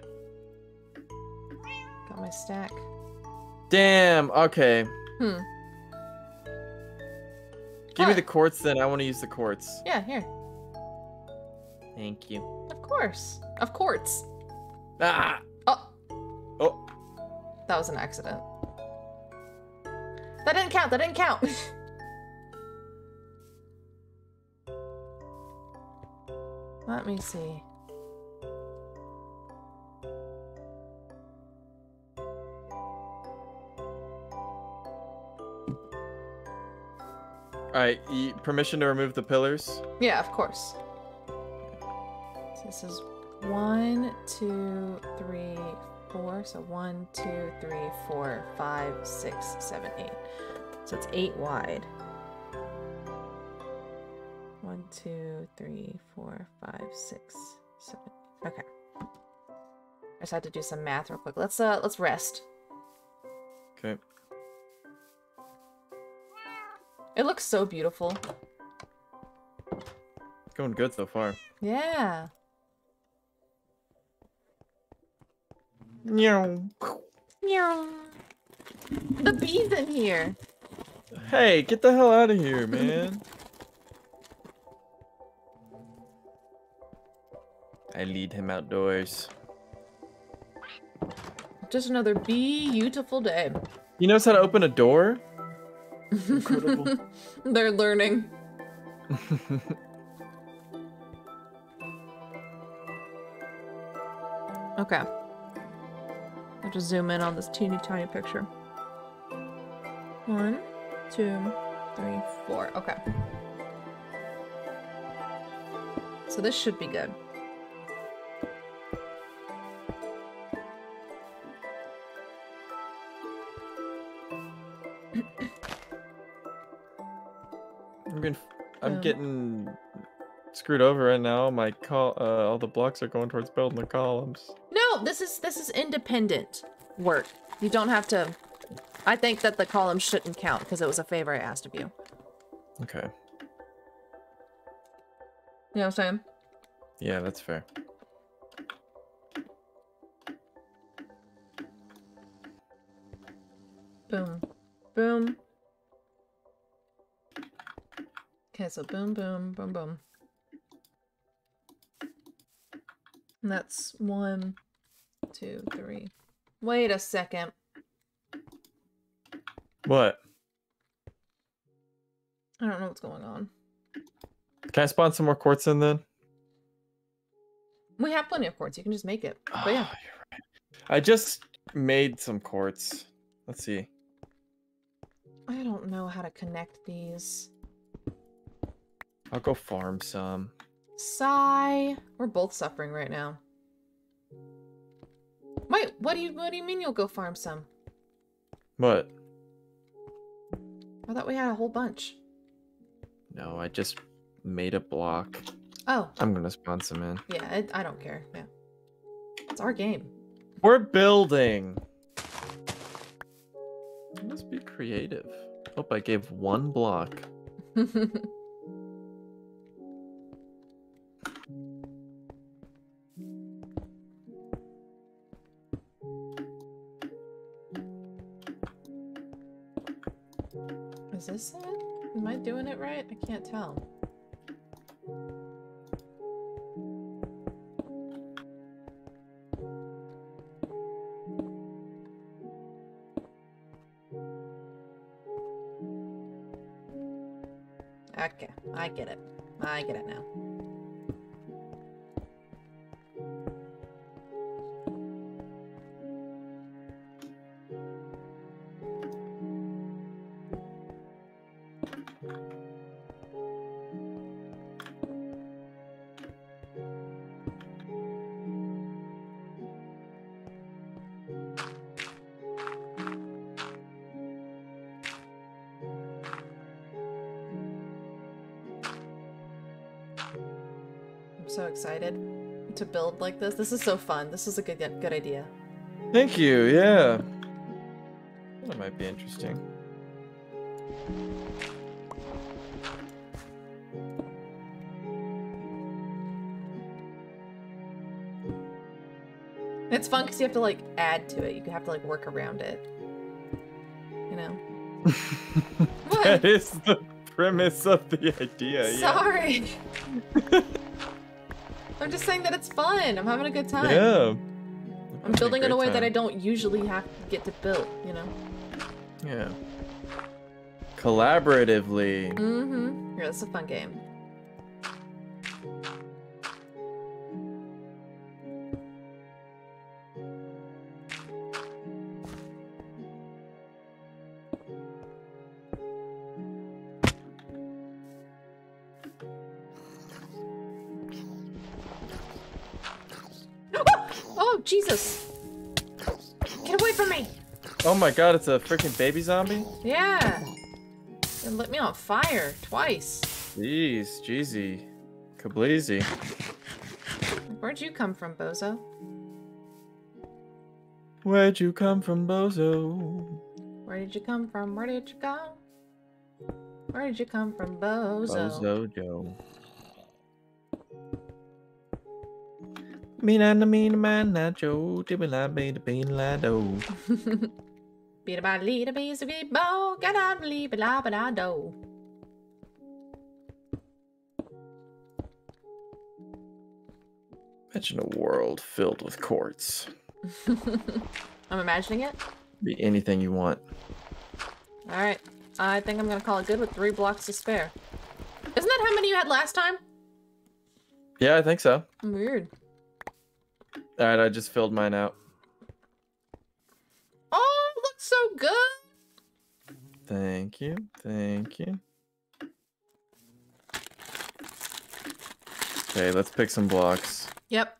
Got my stack. Damn, okay. Hmm. Give me What? the quartz then, I want to use the quartz. Yeah, here. Thank you. Of course. Of course. Ah! Oh, Oh, that was an accident. That didn't count. That didn't count. Let me see. alright, y- permission to remove the pillars? Yeah, of course. So this is one, two, three, four. So one, two, three, four, five, six, seven, eight. So it's eight wide. One, two, three, four, five, six, seven. Okay. I just had to do some math real quick. Let's uh let's rest. Okay. It looks so beautiful. Going good so far. Yeah. Meow. Meow. The bee's in here. Hey, get the hell out of here, man. I lead him outdoors. Just another beautiful day. He knows how to open a door? Incredible. They're learning. Okay. I have to zoom in on this teeny tiny picture. One, two, three, four. Okay. So this should be good. I'm getting, I'm Yeah. getting screwed over right now. My col uh, all the blocks are going towards building the columns. No, this is this is independent work. You don't have to. I think that the columns shouldn't count because it was a favor I asked of you. Okay. You know what I'm saying? Yeah, that's fair. Boom. Boom. Okay, so boom, boom, boom, boom. And that's one, two, three. Wait a second. What? I don't know what's going on. Can I spawn some more quartz in then? We have plenty of quartz. You can just make it. But yeah. Oh, you're right. I just made some quartz. Let's see. I don't know how to connect these. I'll go farm some. Sigh. We're both suffering right now. Wait, what do you what do you mean you'll go farm some? What? I thought we had a whole bunch. No, I just made a block. Oh. I'm gonna spawn some in. Yeah, it, I don't care. Yeah. It's our game. We're building. Let's be creative. Hope I gave one block. Is this it? Am I doing it right? I can't tell. Okay, I get it. I get it now. So excited to build like this. This is so fun. This is a good good idea. Thank you, yeah. That might be interesting. It's fun because you have to like add to it. You have to like work around it. You know? That is the premise of the idea, Sorry. Yeah. I'm just saying that it's fun. I'm having a good time. Yeah. I'm building a in a way time. that I don't usually have to get to build, you know? Yeah. Collaboratively. Mm-hmm. Yeah, it's a fun game. Oh, Jesus! Get away from me! Oh my god, it's a freaking baby zombie? Yeah! It lit me on fire twice. Jeez, Jeezy. Kableezy. Where'd you come from, Bozo? Where'd you come from, Bozo? Where did you come from? Where did you go? Where did you come from, Bozo? Bozo Joe. Mina na mina man na Joe, dibila beta bean la do. Beat about lead a piece of beat bow, get out, leave it la ba da do. Imagine a world filled with quartz. I'm imagining it. Be anything you want. Alright. I think I'm gonna call it good with three blocks to spare. Isn't that how many you had last time? Yeah, I think so. Weird. Alright, I just filled mine out. Oh, it looks so good! Thank you. Thank you. Okay, let's pick some blocks. Yep.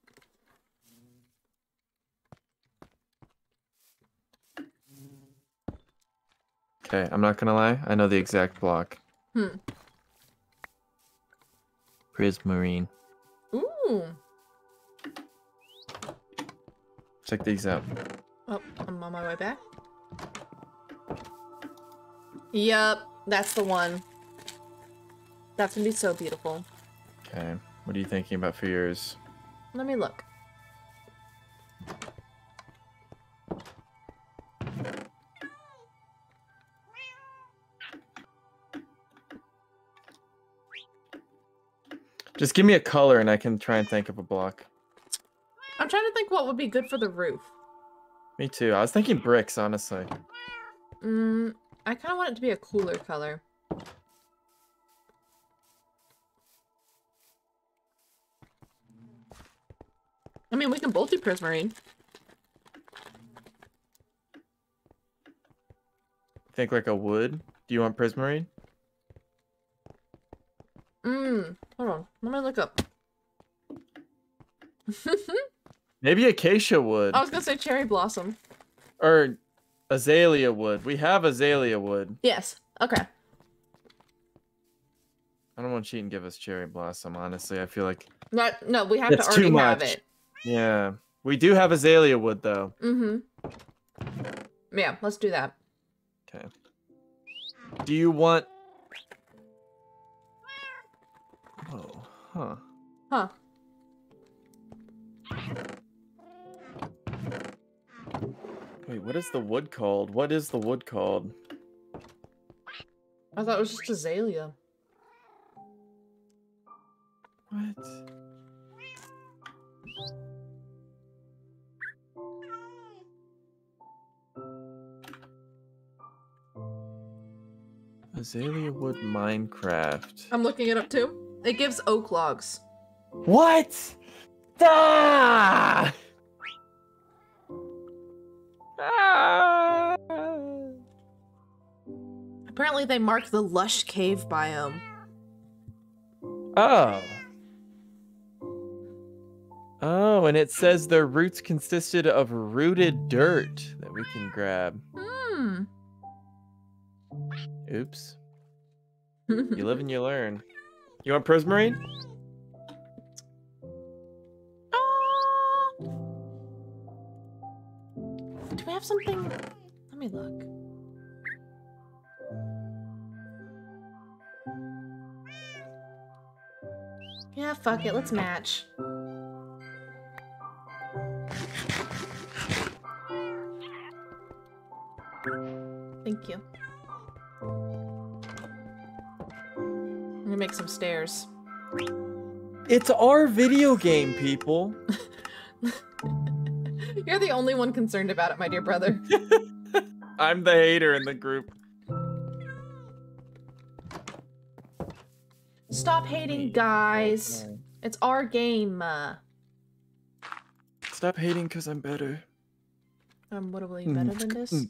Okay, I'm not gonna lie. I know the exact block. Hmm. Prismarine. Ooh. Check these out. Oh, I'm on my way back. Yup, that's the one. That's gonna be so beautiful. Okay, what are you thinking about for yours? Let me look. Just give me a color and I can try and think of a block. I'm trying to think what would be good for the roof. Me too. I was thinking bricks, honestly. Mm, I kind of want it to be a cooler color. I mean, we can both do prismarine. Think like a wood? Do you want prismarine? Mmm. Hold on. Let me look up. Maybe acacia wood. I was gonna say cherry blossom. Or azalea wood. We have azalea wood. Yes. Okay. I don't want to cheat and give us cherry blossom, honestly. I feel like... No, no, we have That's to already too have much. it. Yeah. We do have azalea wood, though. Mm-hmm. Yeah, let's do that. Okay. Do you want... Oh, huh. Huh. Wait, what is the wood called? What is the wood called? I thought it was just azalea. What? Azalea wood Minecraft. I'm looking it up too. It gives oak logs. What? Ah! Ah! Apparently they mark the lush cave biome. Oh. Oh, and it says their roots consisted of rooted dirt that we can grab. Hmm. Oops. You live and you learn. You want prismarine? Uh, do we have something? Let me look. Yeah, fuck it. Let's match. Thank you. I'm gonna make some stairs. It's our video game, people. You're the only one concerned about it, my dear brother. I'm the hater in the group. Stop hating, guys. It's our game. Uh, Stop hating because I'm better. um, what will you better than this?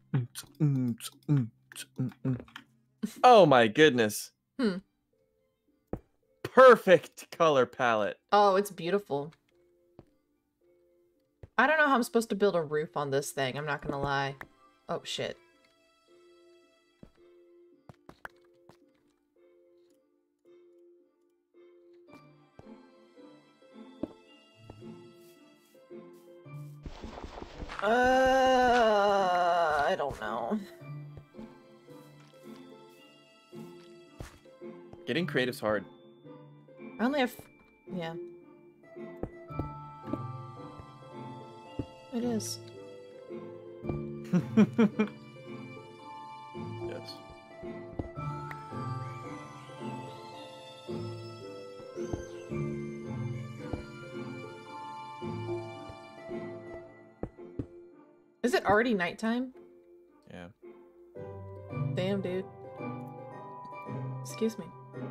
Oh my goodness. Hmm. Perfect color palette. Oh, it's beautiful. I don't know how I'm supposed to build a roof on this thing. I'm not gonna lie. Oh, shit. Uh, I don't know. Getting creative's hard. I only have... yeah. It is. Yes. Is it already nighttime? Yeah. Damn, dude. Excuse me.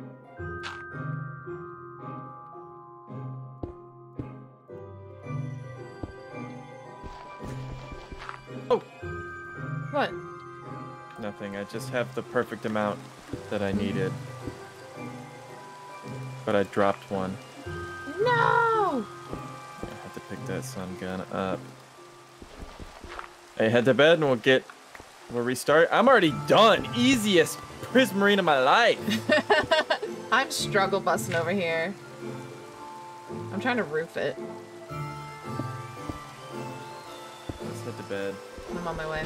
Oh! What? Nothing. I just have the perfect amount that I needed. But I dropped one. No! I had to pick that sun gun up. Hey, head to bed and we'll get... We'll restart. I'm already done. Easiest prismarine of my life. I'm struggle busting over here. I'm trying to roof it. Let's head to bed. I'm on my way.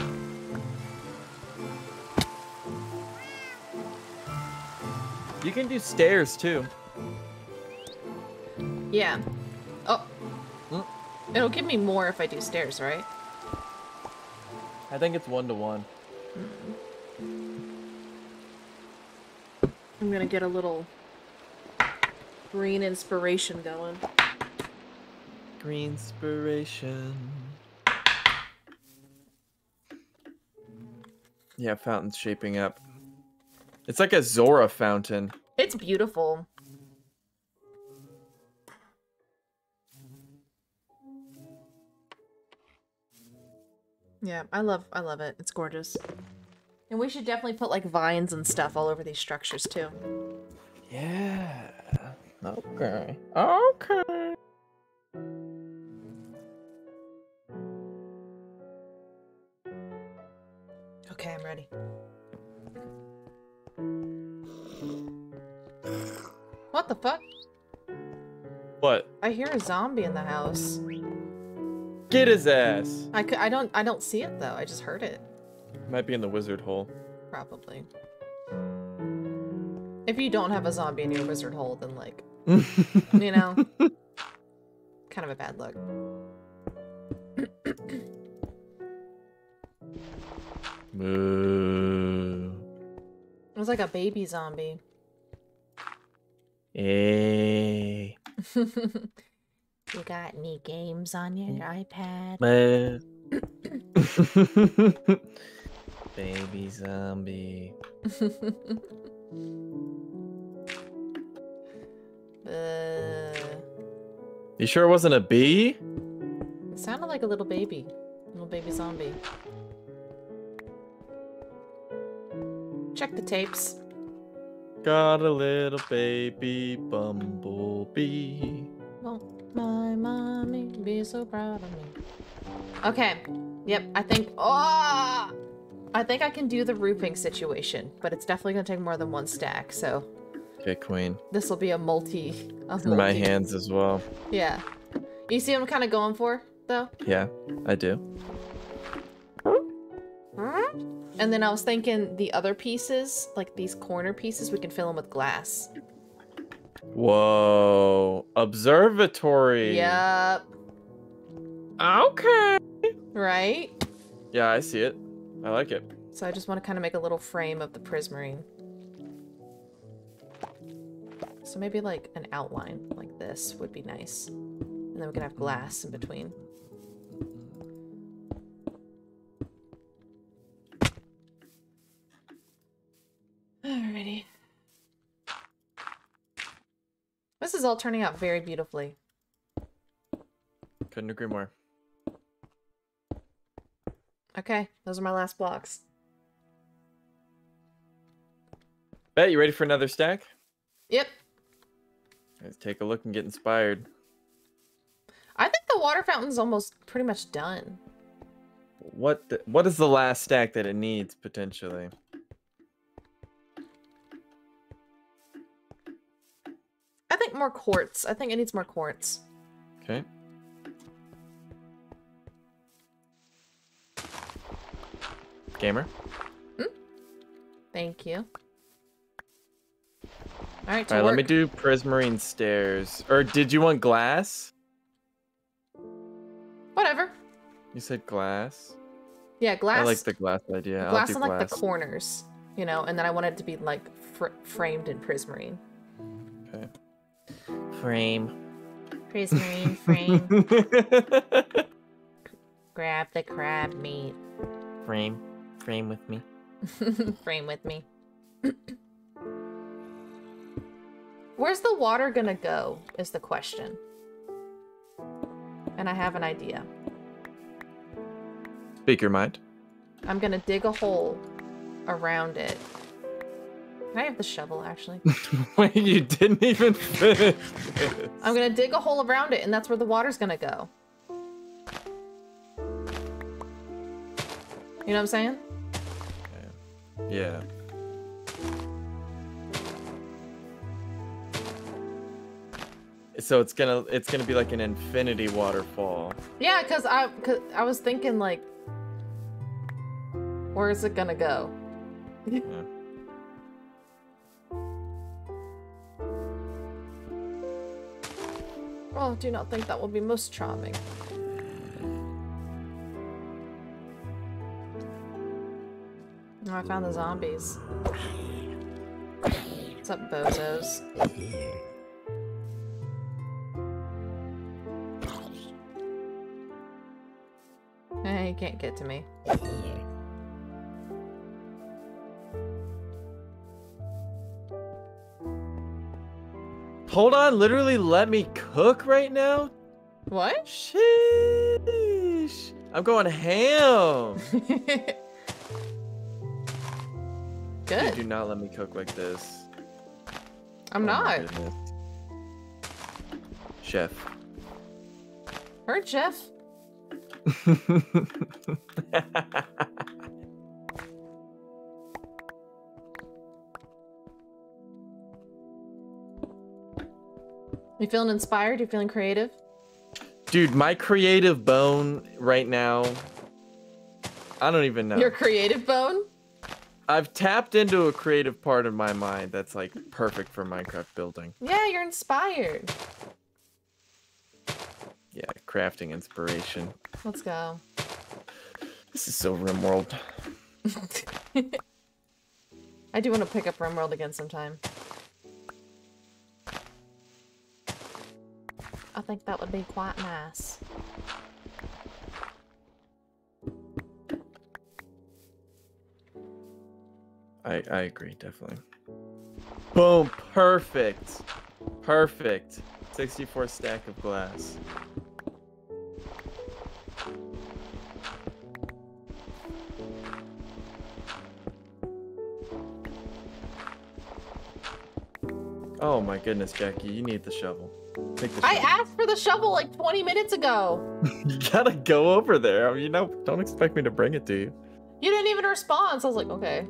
You can do stairs too. Yeah. Oh. Mm. It'll give me more if I do stairs, right? I think it's one to one. I'm gonna get a little green inspiration going. Green inspiration. Yeah, fountain's shaping up. It's like a Zora fountain. It's beautiful. Yeah, I love I love it. It's gorgeous. And we should definitely put like vines and stuff all over these structures too. Yeah. Okay. Okay. Okay, I'm ready. What the fuck? What? I hear a zombie in the house. Get his ass. I could, I don't I don't see it though. I just heard it. Might be in the wizard hole. Probably. If you don't have a zombie in your wizard hole, then like, you know, kind of a bad look. Moo. It was like a baby zombie. Hey. You got any games on your iPad? Moo. Baby zombie. uh, You sure it wasn't a bee? it sounded like a little baby. Little baby zombie. Check the tapes. Got a little baby bumblebee. Won't my mommy be so proud of me? Okay. Yep, I think... Oh! I think I can do the roofing situation, but it's definitely going to take more than one stack, so... Okay, queen. This will be a multi... A In my multi. hands as well. Yeah. You see what I'm kind of going for, though? Yeah, I do. And then I was thinking the other pieces, like these corner pieces, we can fill them with glass. Whoa. Observatory. Yep. Okay. Right? Yeah, I see it. I like it. So I just want to kind of make a little frame of the prismarine. So maybe like an outline like this would be nice. And then we can have glass in between. Alrighty. This is all turning out very beautifully. Couldn't agree more. Okay, those are my last blocks. Bet, you ready for another stack? Yep. Let's take a look and get inspired. I think the water fountain's almost pretty much done. What the, what is the last stack that it needs, potentially? I think more quartz. I think it needs more quartz. Okay. Gamer? Hmm? Thank you. Alright, Alright, let me do prismarine stairs. Or did you want glass? Whatever. You said glass? Yeah, glass. I like the glass idea. Glass I'll do on like glass. the corners, you know, and then I want it to be like fr framed in prismarine. Okay. Frame. Prismarine frame. Grab the crab meat. Frame. Frame with me. Frame with me. Where's the water gonna go, is the question. And I have an idea. Speak your mind. I'm gonna dig a hole around it. Can I have the shovel, actually? Wait, you didn't even finish this. I'm gonna dig a hole around it, and that's where the water's gonna go. You know what I'm saying? Yeah. So it's gonna it's gonna be like an infinity waterfall. Yeah, cause I cause I was thinking like, where is it gonna go? Yeah. Oh, I do not think that will be most charming. Oh, I found the zombies. What's up, bozos? You can't get to me. Hold on, literally let me cook right now? What? Sheesh. I'm going ham. Good. Dude, do not let me cook like this. I'm Oh my not. goodness. Chef. Heard, Chef. You feeling inspired? You feeling creative? Dude, my creative bone right now, I don't even know. Your creative bone? I've tapped into a creative part of my mind that's like perfect for Minecraft building. Yeah, you're inspired. Yeah, crafting inspiration. Let's go. This is so RimWorld. I do want to pick up RimWorld again sometime. I think that would be quite nice. I, I agree, definitely. Boom, perfect. Perfect. sixty-four stack of glass. Oh my goodness, Jackie, you need the shovel. Take the I shovel. asked for the shovel like twenty minutes ago. You gotta go over there. I mean, you know, don't expect me to bring it to you. You didn't even respond, so I was like, okay.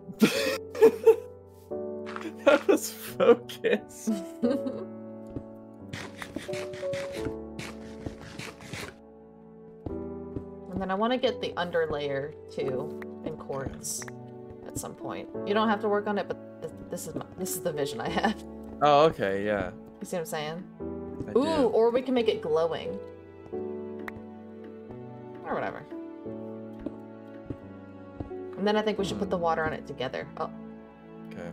That was focus. And then I want to get the under layer too in quartz at some point. You don't have to work on it, but th this is my, this is the vision I have. Oh, okay, yeah. You see what I'm saying? I Ooh, do. or we can make it glowing. Or whatever. And then I think we should put the water on it together. Oh. Okay.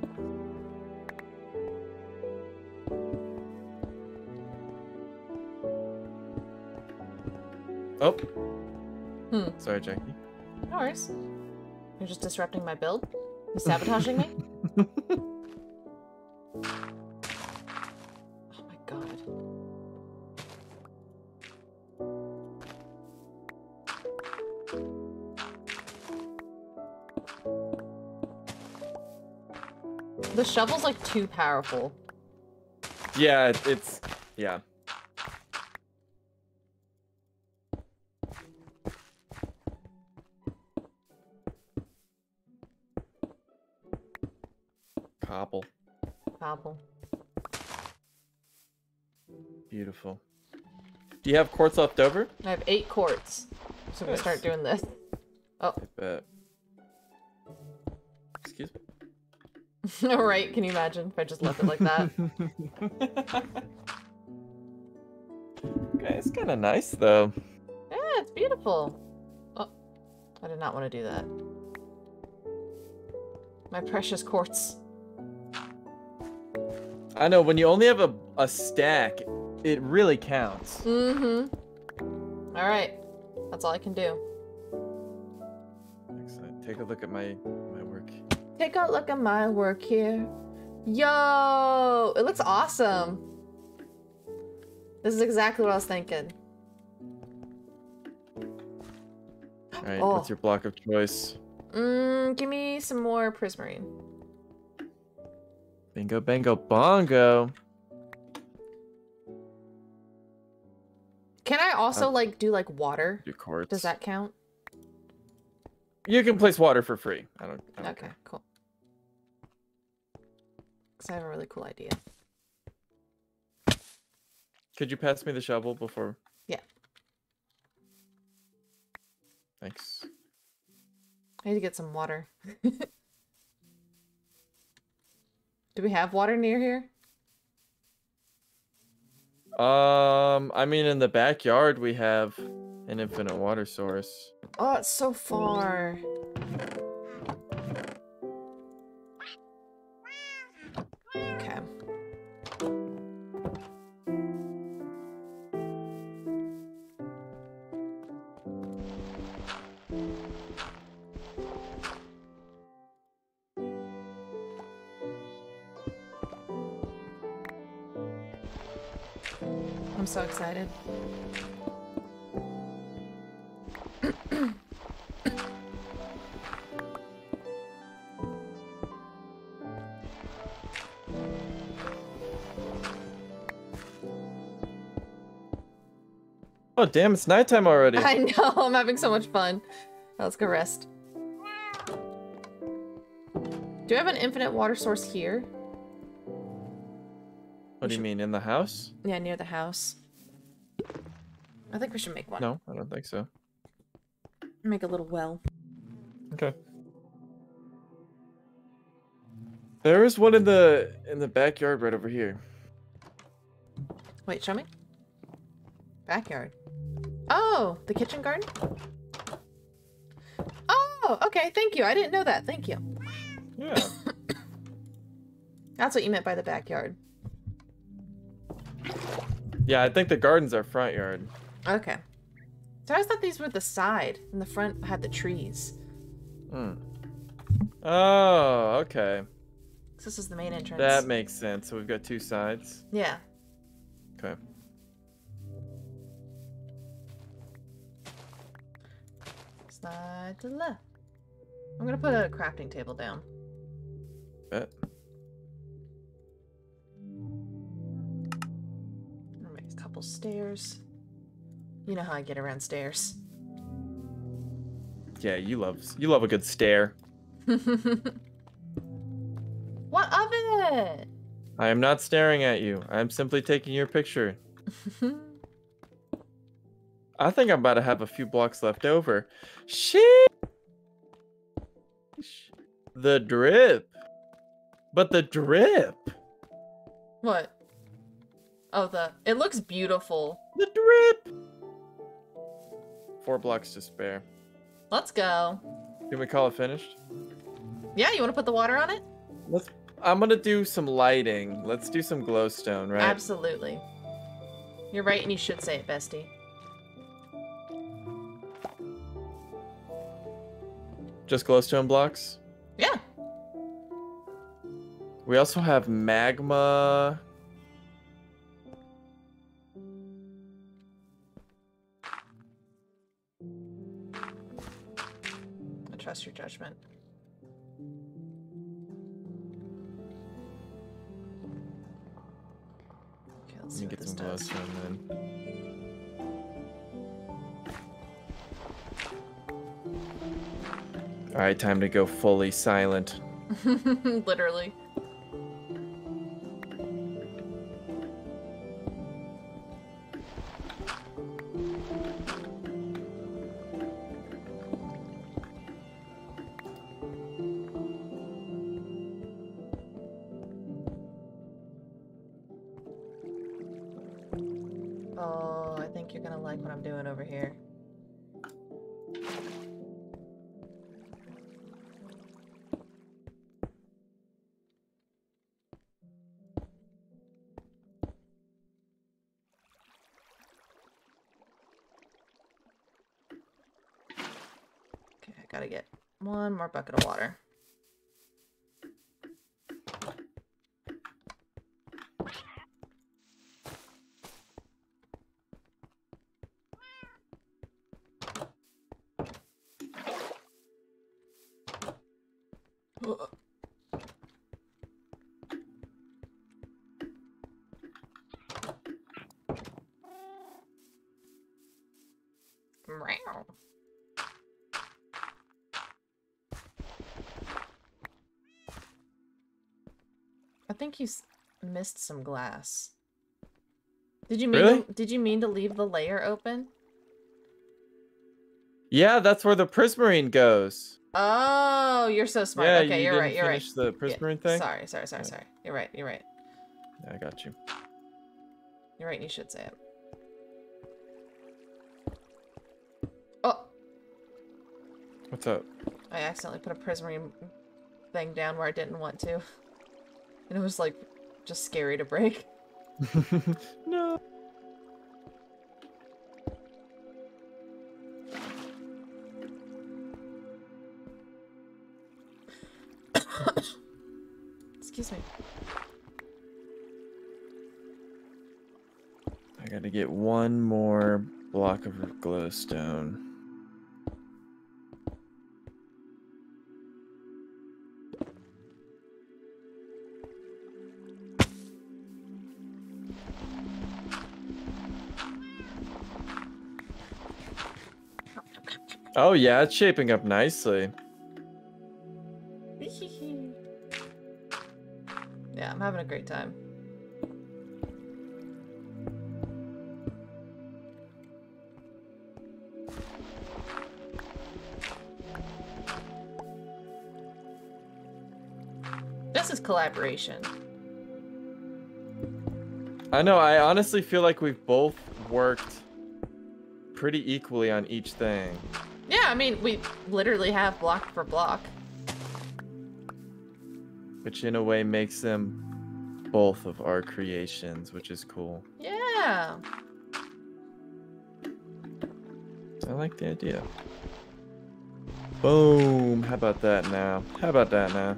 Oh. Hmm. Sorry, Jackie. No worries. You're just disrupting my build? You sabotaging me? Oh my god. The shovel's like too powerful. Yeah, it- it's yeah. Cobble. Cobble. Beautiful. Do you have quartz left over? I have eight quartz. So we're gonna start doing this. Oh. I bet. Excuse me. Alright, can you imagine if I just left it like that? Okay, it's kind of nice though. Yeah, it's beautiful. Oh, I did not want to do that. My precious quartz. I know, when you only have a, a stack, it really counts. Mm-hmm. Alright. That's all I can do. Excellent. Take a look at my, my work. Take a look at my work here. Yo! It looks awesome. This is exactly what I was thinking. Alright, Oh. what's your block of choice? Mmm, give me some more prismarine. Bingo, bango, bongo. Can I also, Uh, like, do, like, water? Your quartz. Does that count? You can place water for free. I don't. I don't Okay, care. cool. Because I have a really cool idea. Could you pass me the shovel before? Yeah. Thanks. I need to get some water. Do we have water near here? Um, I mean, in the backyard we have an infinite water source. Oh, it's so far. Okay. I'm so excited. Oh, damn, it's nighttime already. I know, I'm having so much fun. Let's go rest. Do you have an infinite water source here? What do you mean, in the house? Yeah, near the house. I think we should make one. No, I don't think so. Make a little well. Okay. There is one in the in the backyard right over here. Wait, show me. Backyard. Oh, the kitchen garden? Oh, okay, thank you. I didn't know that. Thank you. Yeah. That's what you meant by the backyard. Yeah, I think the garden's our front yard. Okay. So I always thought these were the side, and the front had the trees. Hmm. Oh, okay. So this is the main entrance. That makes sense. So we've got two sides. Yeah. Okay. Slide to the left. I'm gonna put a crafting table down. Bet. I'll make a couple stairs. You know how I get around stairs. Yeah, you love you love a good stare. What of it? I am not staring at you. I am simply taking your picture. I think I'm about to have a few blocks left over. Shit. The drip. But the drip. What? Oh, the... It looks beautiful. The drip. Four blocks to spare. Let's go. Can we call it finished? Yeah, you want to put the water on it? Let's. I'm gonna do some lighting. Let's do some glowstone, right? Absolutely. You're right, and you should say it, bestie. Just glowstone blocks? Yeah. We also have magma. I trust your judgment. Okay, let's Let see me what get this some does. glowstone then. Alright, time to go fully silent. Literally. Oh, I think you're gonna like what I'm doing over here. Okay, I gotta get one more bucket of water. Ugh. Meow. I think you s missed some glass. Did you mean Really? to, did you mean to leave the layer open? Yeah, that's where the prismarine goes. Oh, you're so smart. Yeah, okay, you you're didn't right. You're right. finish the prismarine Yeah, thing? Sorry, sorry, sorry, Yeah. sorry. You're right. You're right. Yeah, I got you. You're right. You should say it. Oh, What's up? I accidentally put a prismarine thing down where I didn't want to, and it was like just scary to break. No. Excuse me. I gotta get one more block of glowstone. Oh yeah, it's shaping up nicely. Yeah, I'm having a great time. This is collaboration. I know, I honestly feel like we've both worked pretty equally on each thing. Yeah, I mean, we literally have block for block. Which in a way makes them both of our creations, which is cool. Yeah. I like the idea. Boom. How about that now? How about that now?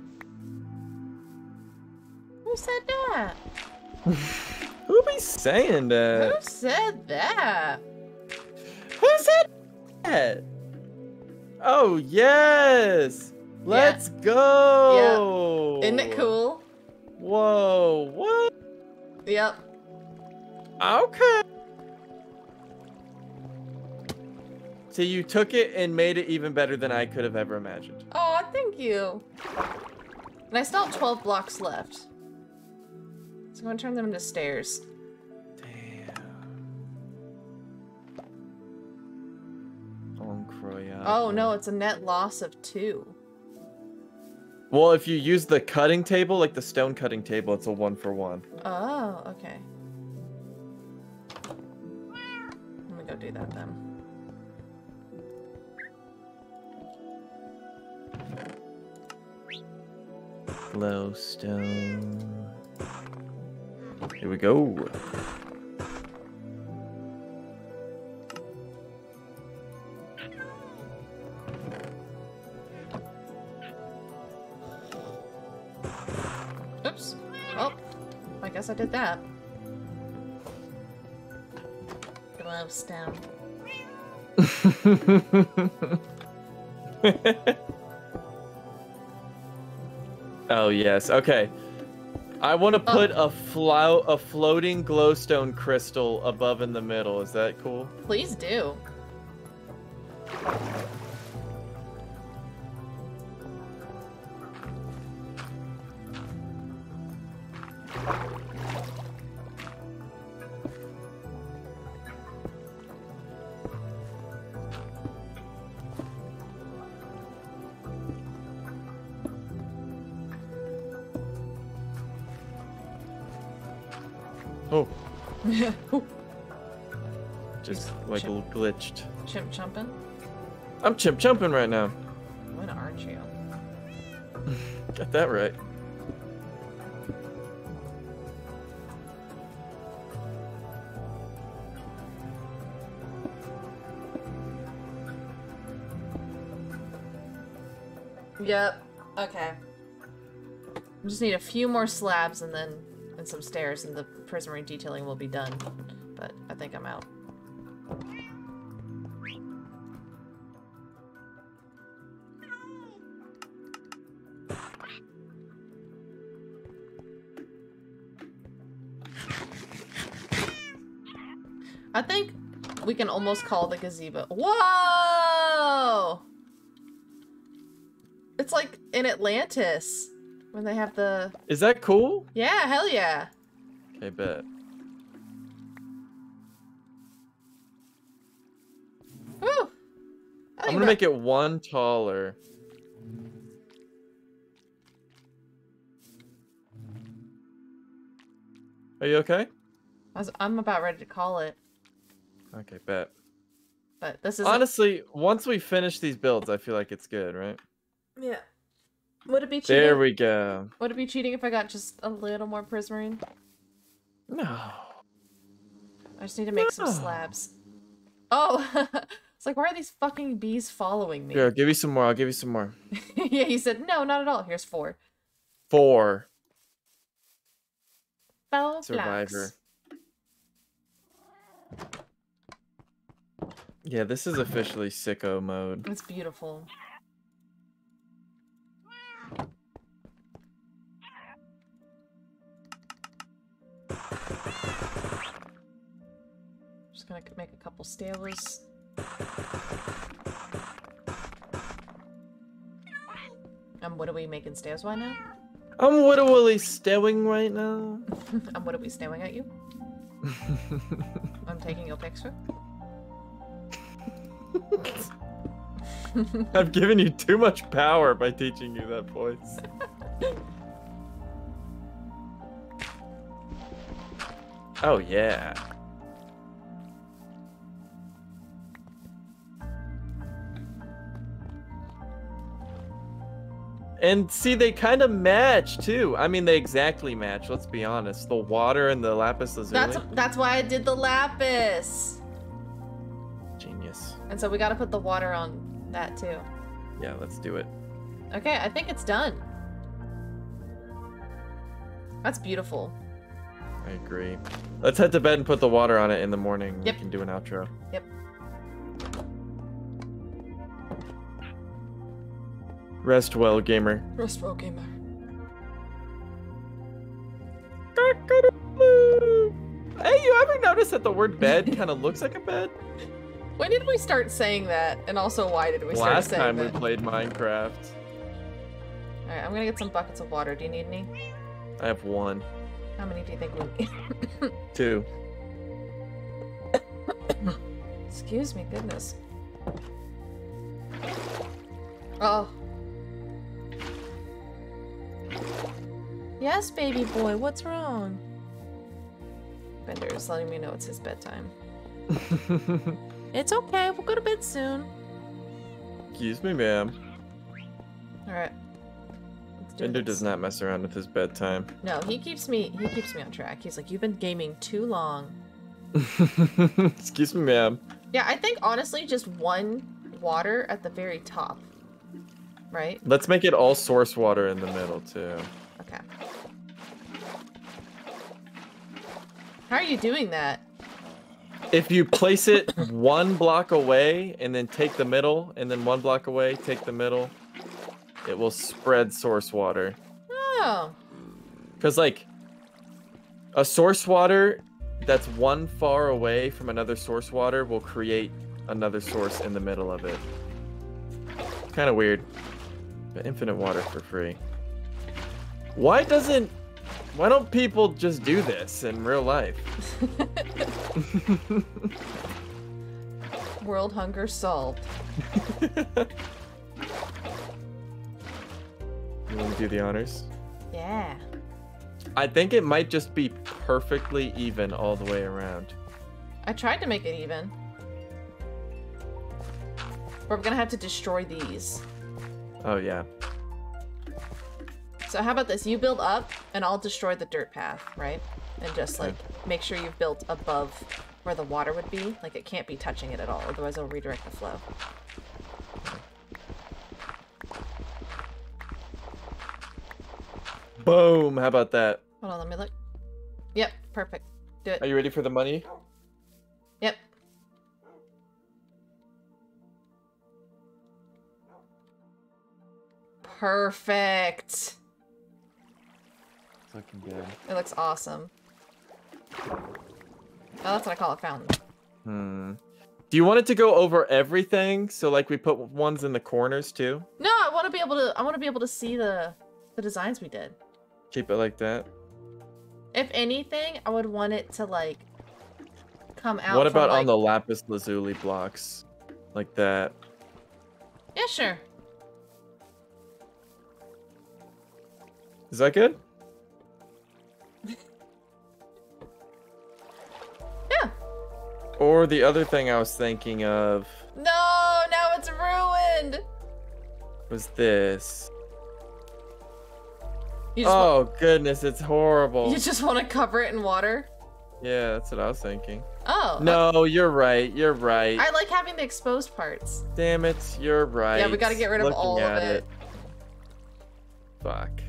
Who said that? Who be saying that? Who said that? Who said that? Oh, yes. Let's yeah. go. Yep. Isn't it cool? Whoa. What? Yep. Okay. So you took it and made it even better than I could have ever imagined. Oh, thank you. And I still have twelve blocks left. So I'm going to turn them into stairs. Oh no, it's a net loss of two. Well, if you use the cutting table, like the stone cutting table, it's a one for one. Oh, okay. Let me go do that then. Glowstone. Here we go. Oops. Well, I guess I did that. Glowstone. Oh yes. Okay. I want to put oh. a flow a floating glowstone crystal above in the middle. Is that cool? Please do. Oh. Just like a little glitched. Chimp chumping? I'm chimp chumping right now. When aren't you? Got that right. Yep. Okay. I just need a few more slabs and then and some stairs and the prismarine detailing will be done. But I think I'm out. I think we can almost call the gazebo. Whoa! It's like in Atlantis when they have the... Is that cool? Yeah, hell yeah. Okay, bet. Woo! I'm gonna that... make it one taller. Are you okay? I was, I'm about ready to call it. Okay, bet. But this is honestly, once we finish these builds, I feel like it's good, right? Yeah. Would it be cheating? There we go. Would it be cheating if I got just a little more prismarine? No. I just need to make no. some slabs. Oh, it's like, why are these fucking bees following me? Here, I'll give you some more. I'll give you some more. Yeah, he said, no, not at all. Here's four. Four. Four Survivor. blocks. Yeah, this is officially sicko mode. It's beautiful. Just gonna make a couple stairways. Um, what are we making stairs right now? I'm literally staring right now. Um, what are we staring at you? I'm taking your picture. I've given you too much power by teaching you that voice. Oh, yeah. And see, they kind of match too. I mean, they exactly match. Let's be honest. The water and the lapis lazuli. That's that's why I did the lapis. Genius. And so we got to put the water on that too. Yeah, let's do it. Okay, I think it's done. That's beautiful. I agree. Let's head to bed and put the water on it in the morning. Yep. We can do an outro. Yep. Rest well, gamer. Rest well, gamer. Hey, you ever notice that the word bed kind of looks like a bed? When did we start saying that? And also, why did we start Last saying time that? we played Minecraft. Alright, I'm gonna get some buckets of water. Do you need any? I have one. How many do you think we need? Two. Excuse me, goodness. Oh. Yes, baby boy, what's wrong? Bender is letting me know it's his bedtime. It's okay, we'll go to bed soon. Excuse me, ma'am. Alright. Bender does not mess around with his bedtime. No, he keeps me he keeps me on track. He's like, you've been gaming too long. Excuse me, ma'am. Yeah, I think honestly just one water at the very top. Right? Let's make it all source water in the middle too. Okay. How are you doing that? If you place it one block away and then take the middle, and then one block away, take the middle, it will spread source water. Oh. Because, like, a source water that's one far away from another source water will create another source in the middle of it. Kind of weird. But infinite water for free. Why doesn't... Why don't people just do this in real life? World hunger solved. You want to do the honors? Yeah. I think it might just be perfectly even all the way around. I tried to make it even. We're gonna have to destroy these. Oh, yeah. So how about this? You build up, and I'll destroy the dirt path, right? And just, Okay. like, make sure you've built above where the water would be. Like, it can't be touching it at all, otherwise it'll redirect the flow. Boom! How about that? Hold on, let me look. Yep, perfect. Do it. Are you ready for the money? Yep. Perfect. Looking good. It looks awesome. Oh, that's what I call a fountain. Hmm. Do you want it to go over everything? So, like, we put ones in the corners too? No, I want to be able to. I want to be able to see the the designs we did. Keep it like that. If anything, I would want it to like come out. What from, about like... on the lapis lazuli blocks? Like that. Yeah, sure. Is that good? Yeah. Or the other thing I was thinking of No, now it's ruined. was this. You just, Oh, goodness, it's horrible. wa- you just want to cover it in water? Yeah, that's what I was thinking. Oh. No, you're right. You're right. I like having the exposed parts. Damn it, you're right. Yeah, we gotta get rid of Looking all of at it. Fuck.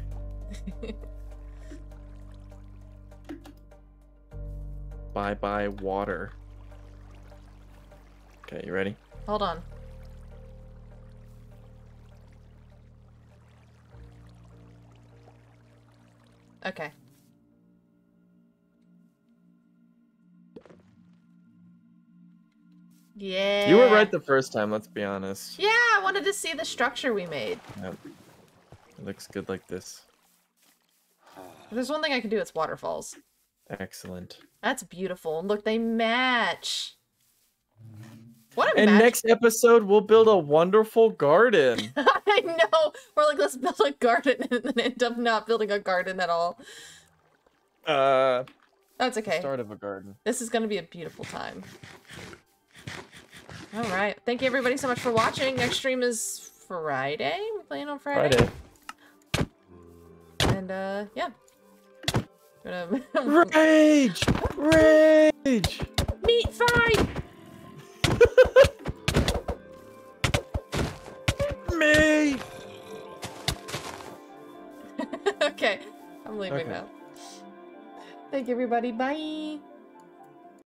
Bye bye water. Okay, you ready? Hold on. Okay. Yeah. You were right the first time, let's be honest. Yeah, I wanted to see the structure we made. Yep. It looks good like this. If there's one thing I can do, it's waterfalls. Excellent. That's beautiful. Look, they match. What a And match. next episode, we'll build a wonderful garden. I know. We're like, let's build a garden and then end up not building a garden at all. Uh, That's okay. Start of a garden. This is going to be a beautiful time. All right. Thank you everybody so much for watching. Next stream is Friday. We're playing on Friday. Friday. And uh, yeah. Gonna... Rage! Rage! Meat fight! Me! Okay. I'm leaving Okay. now. Thank you everybody. Bye.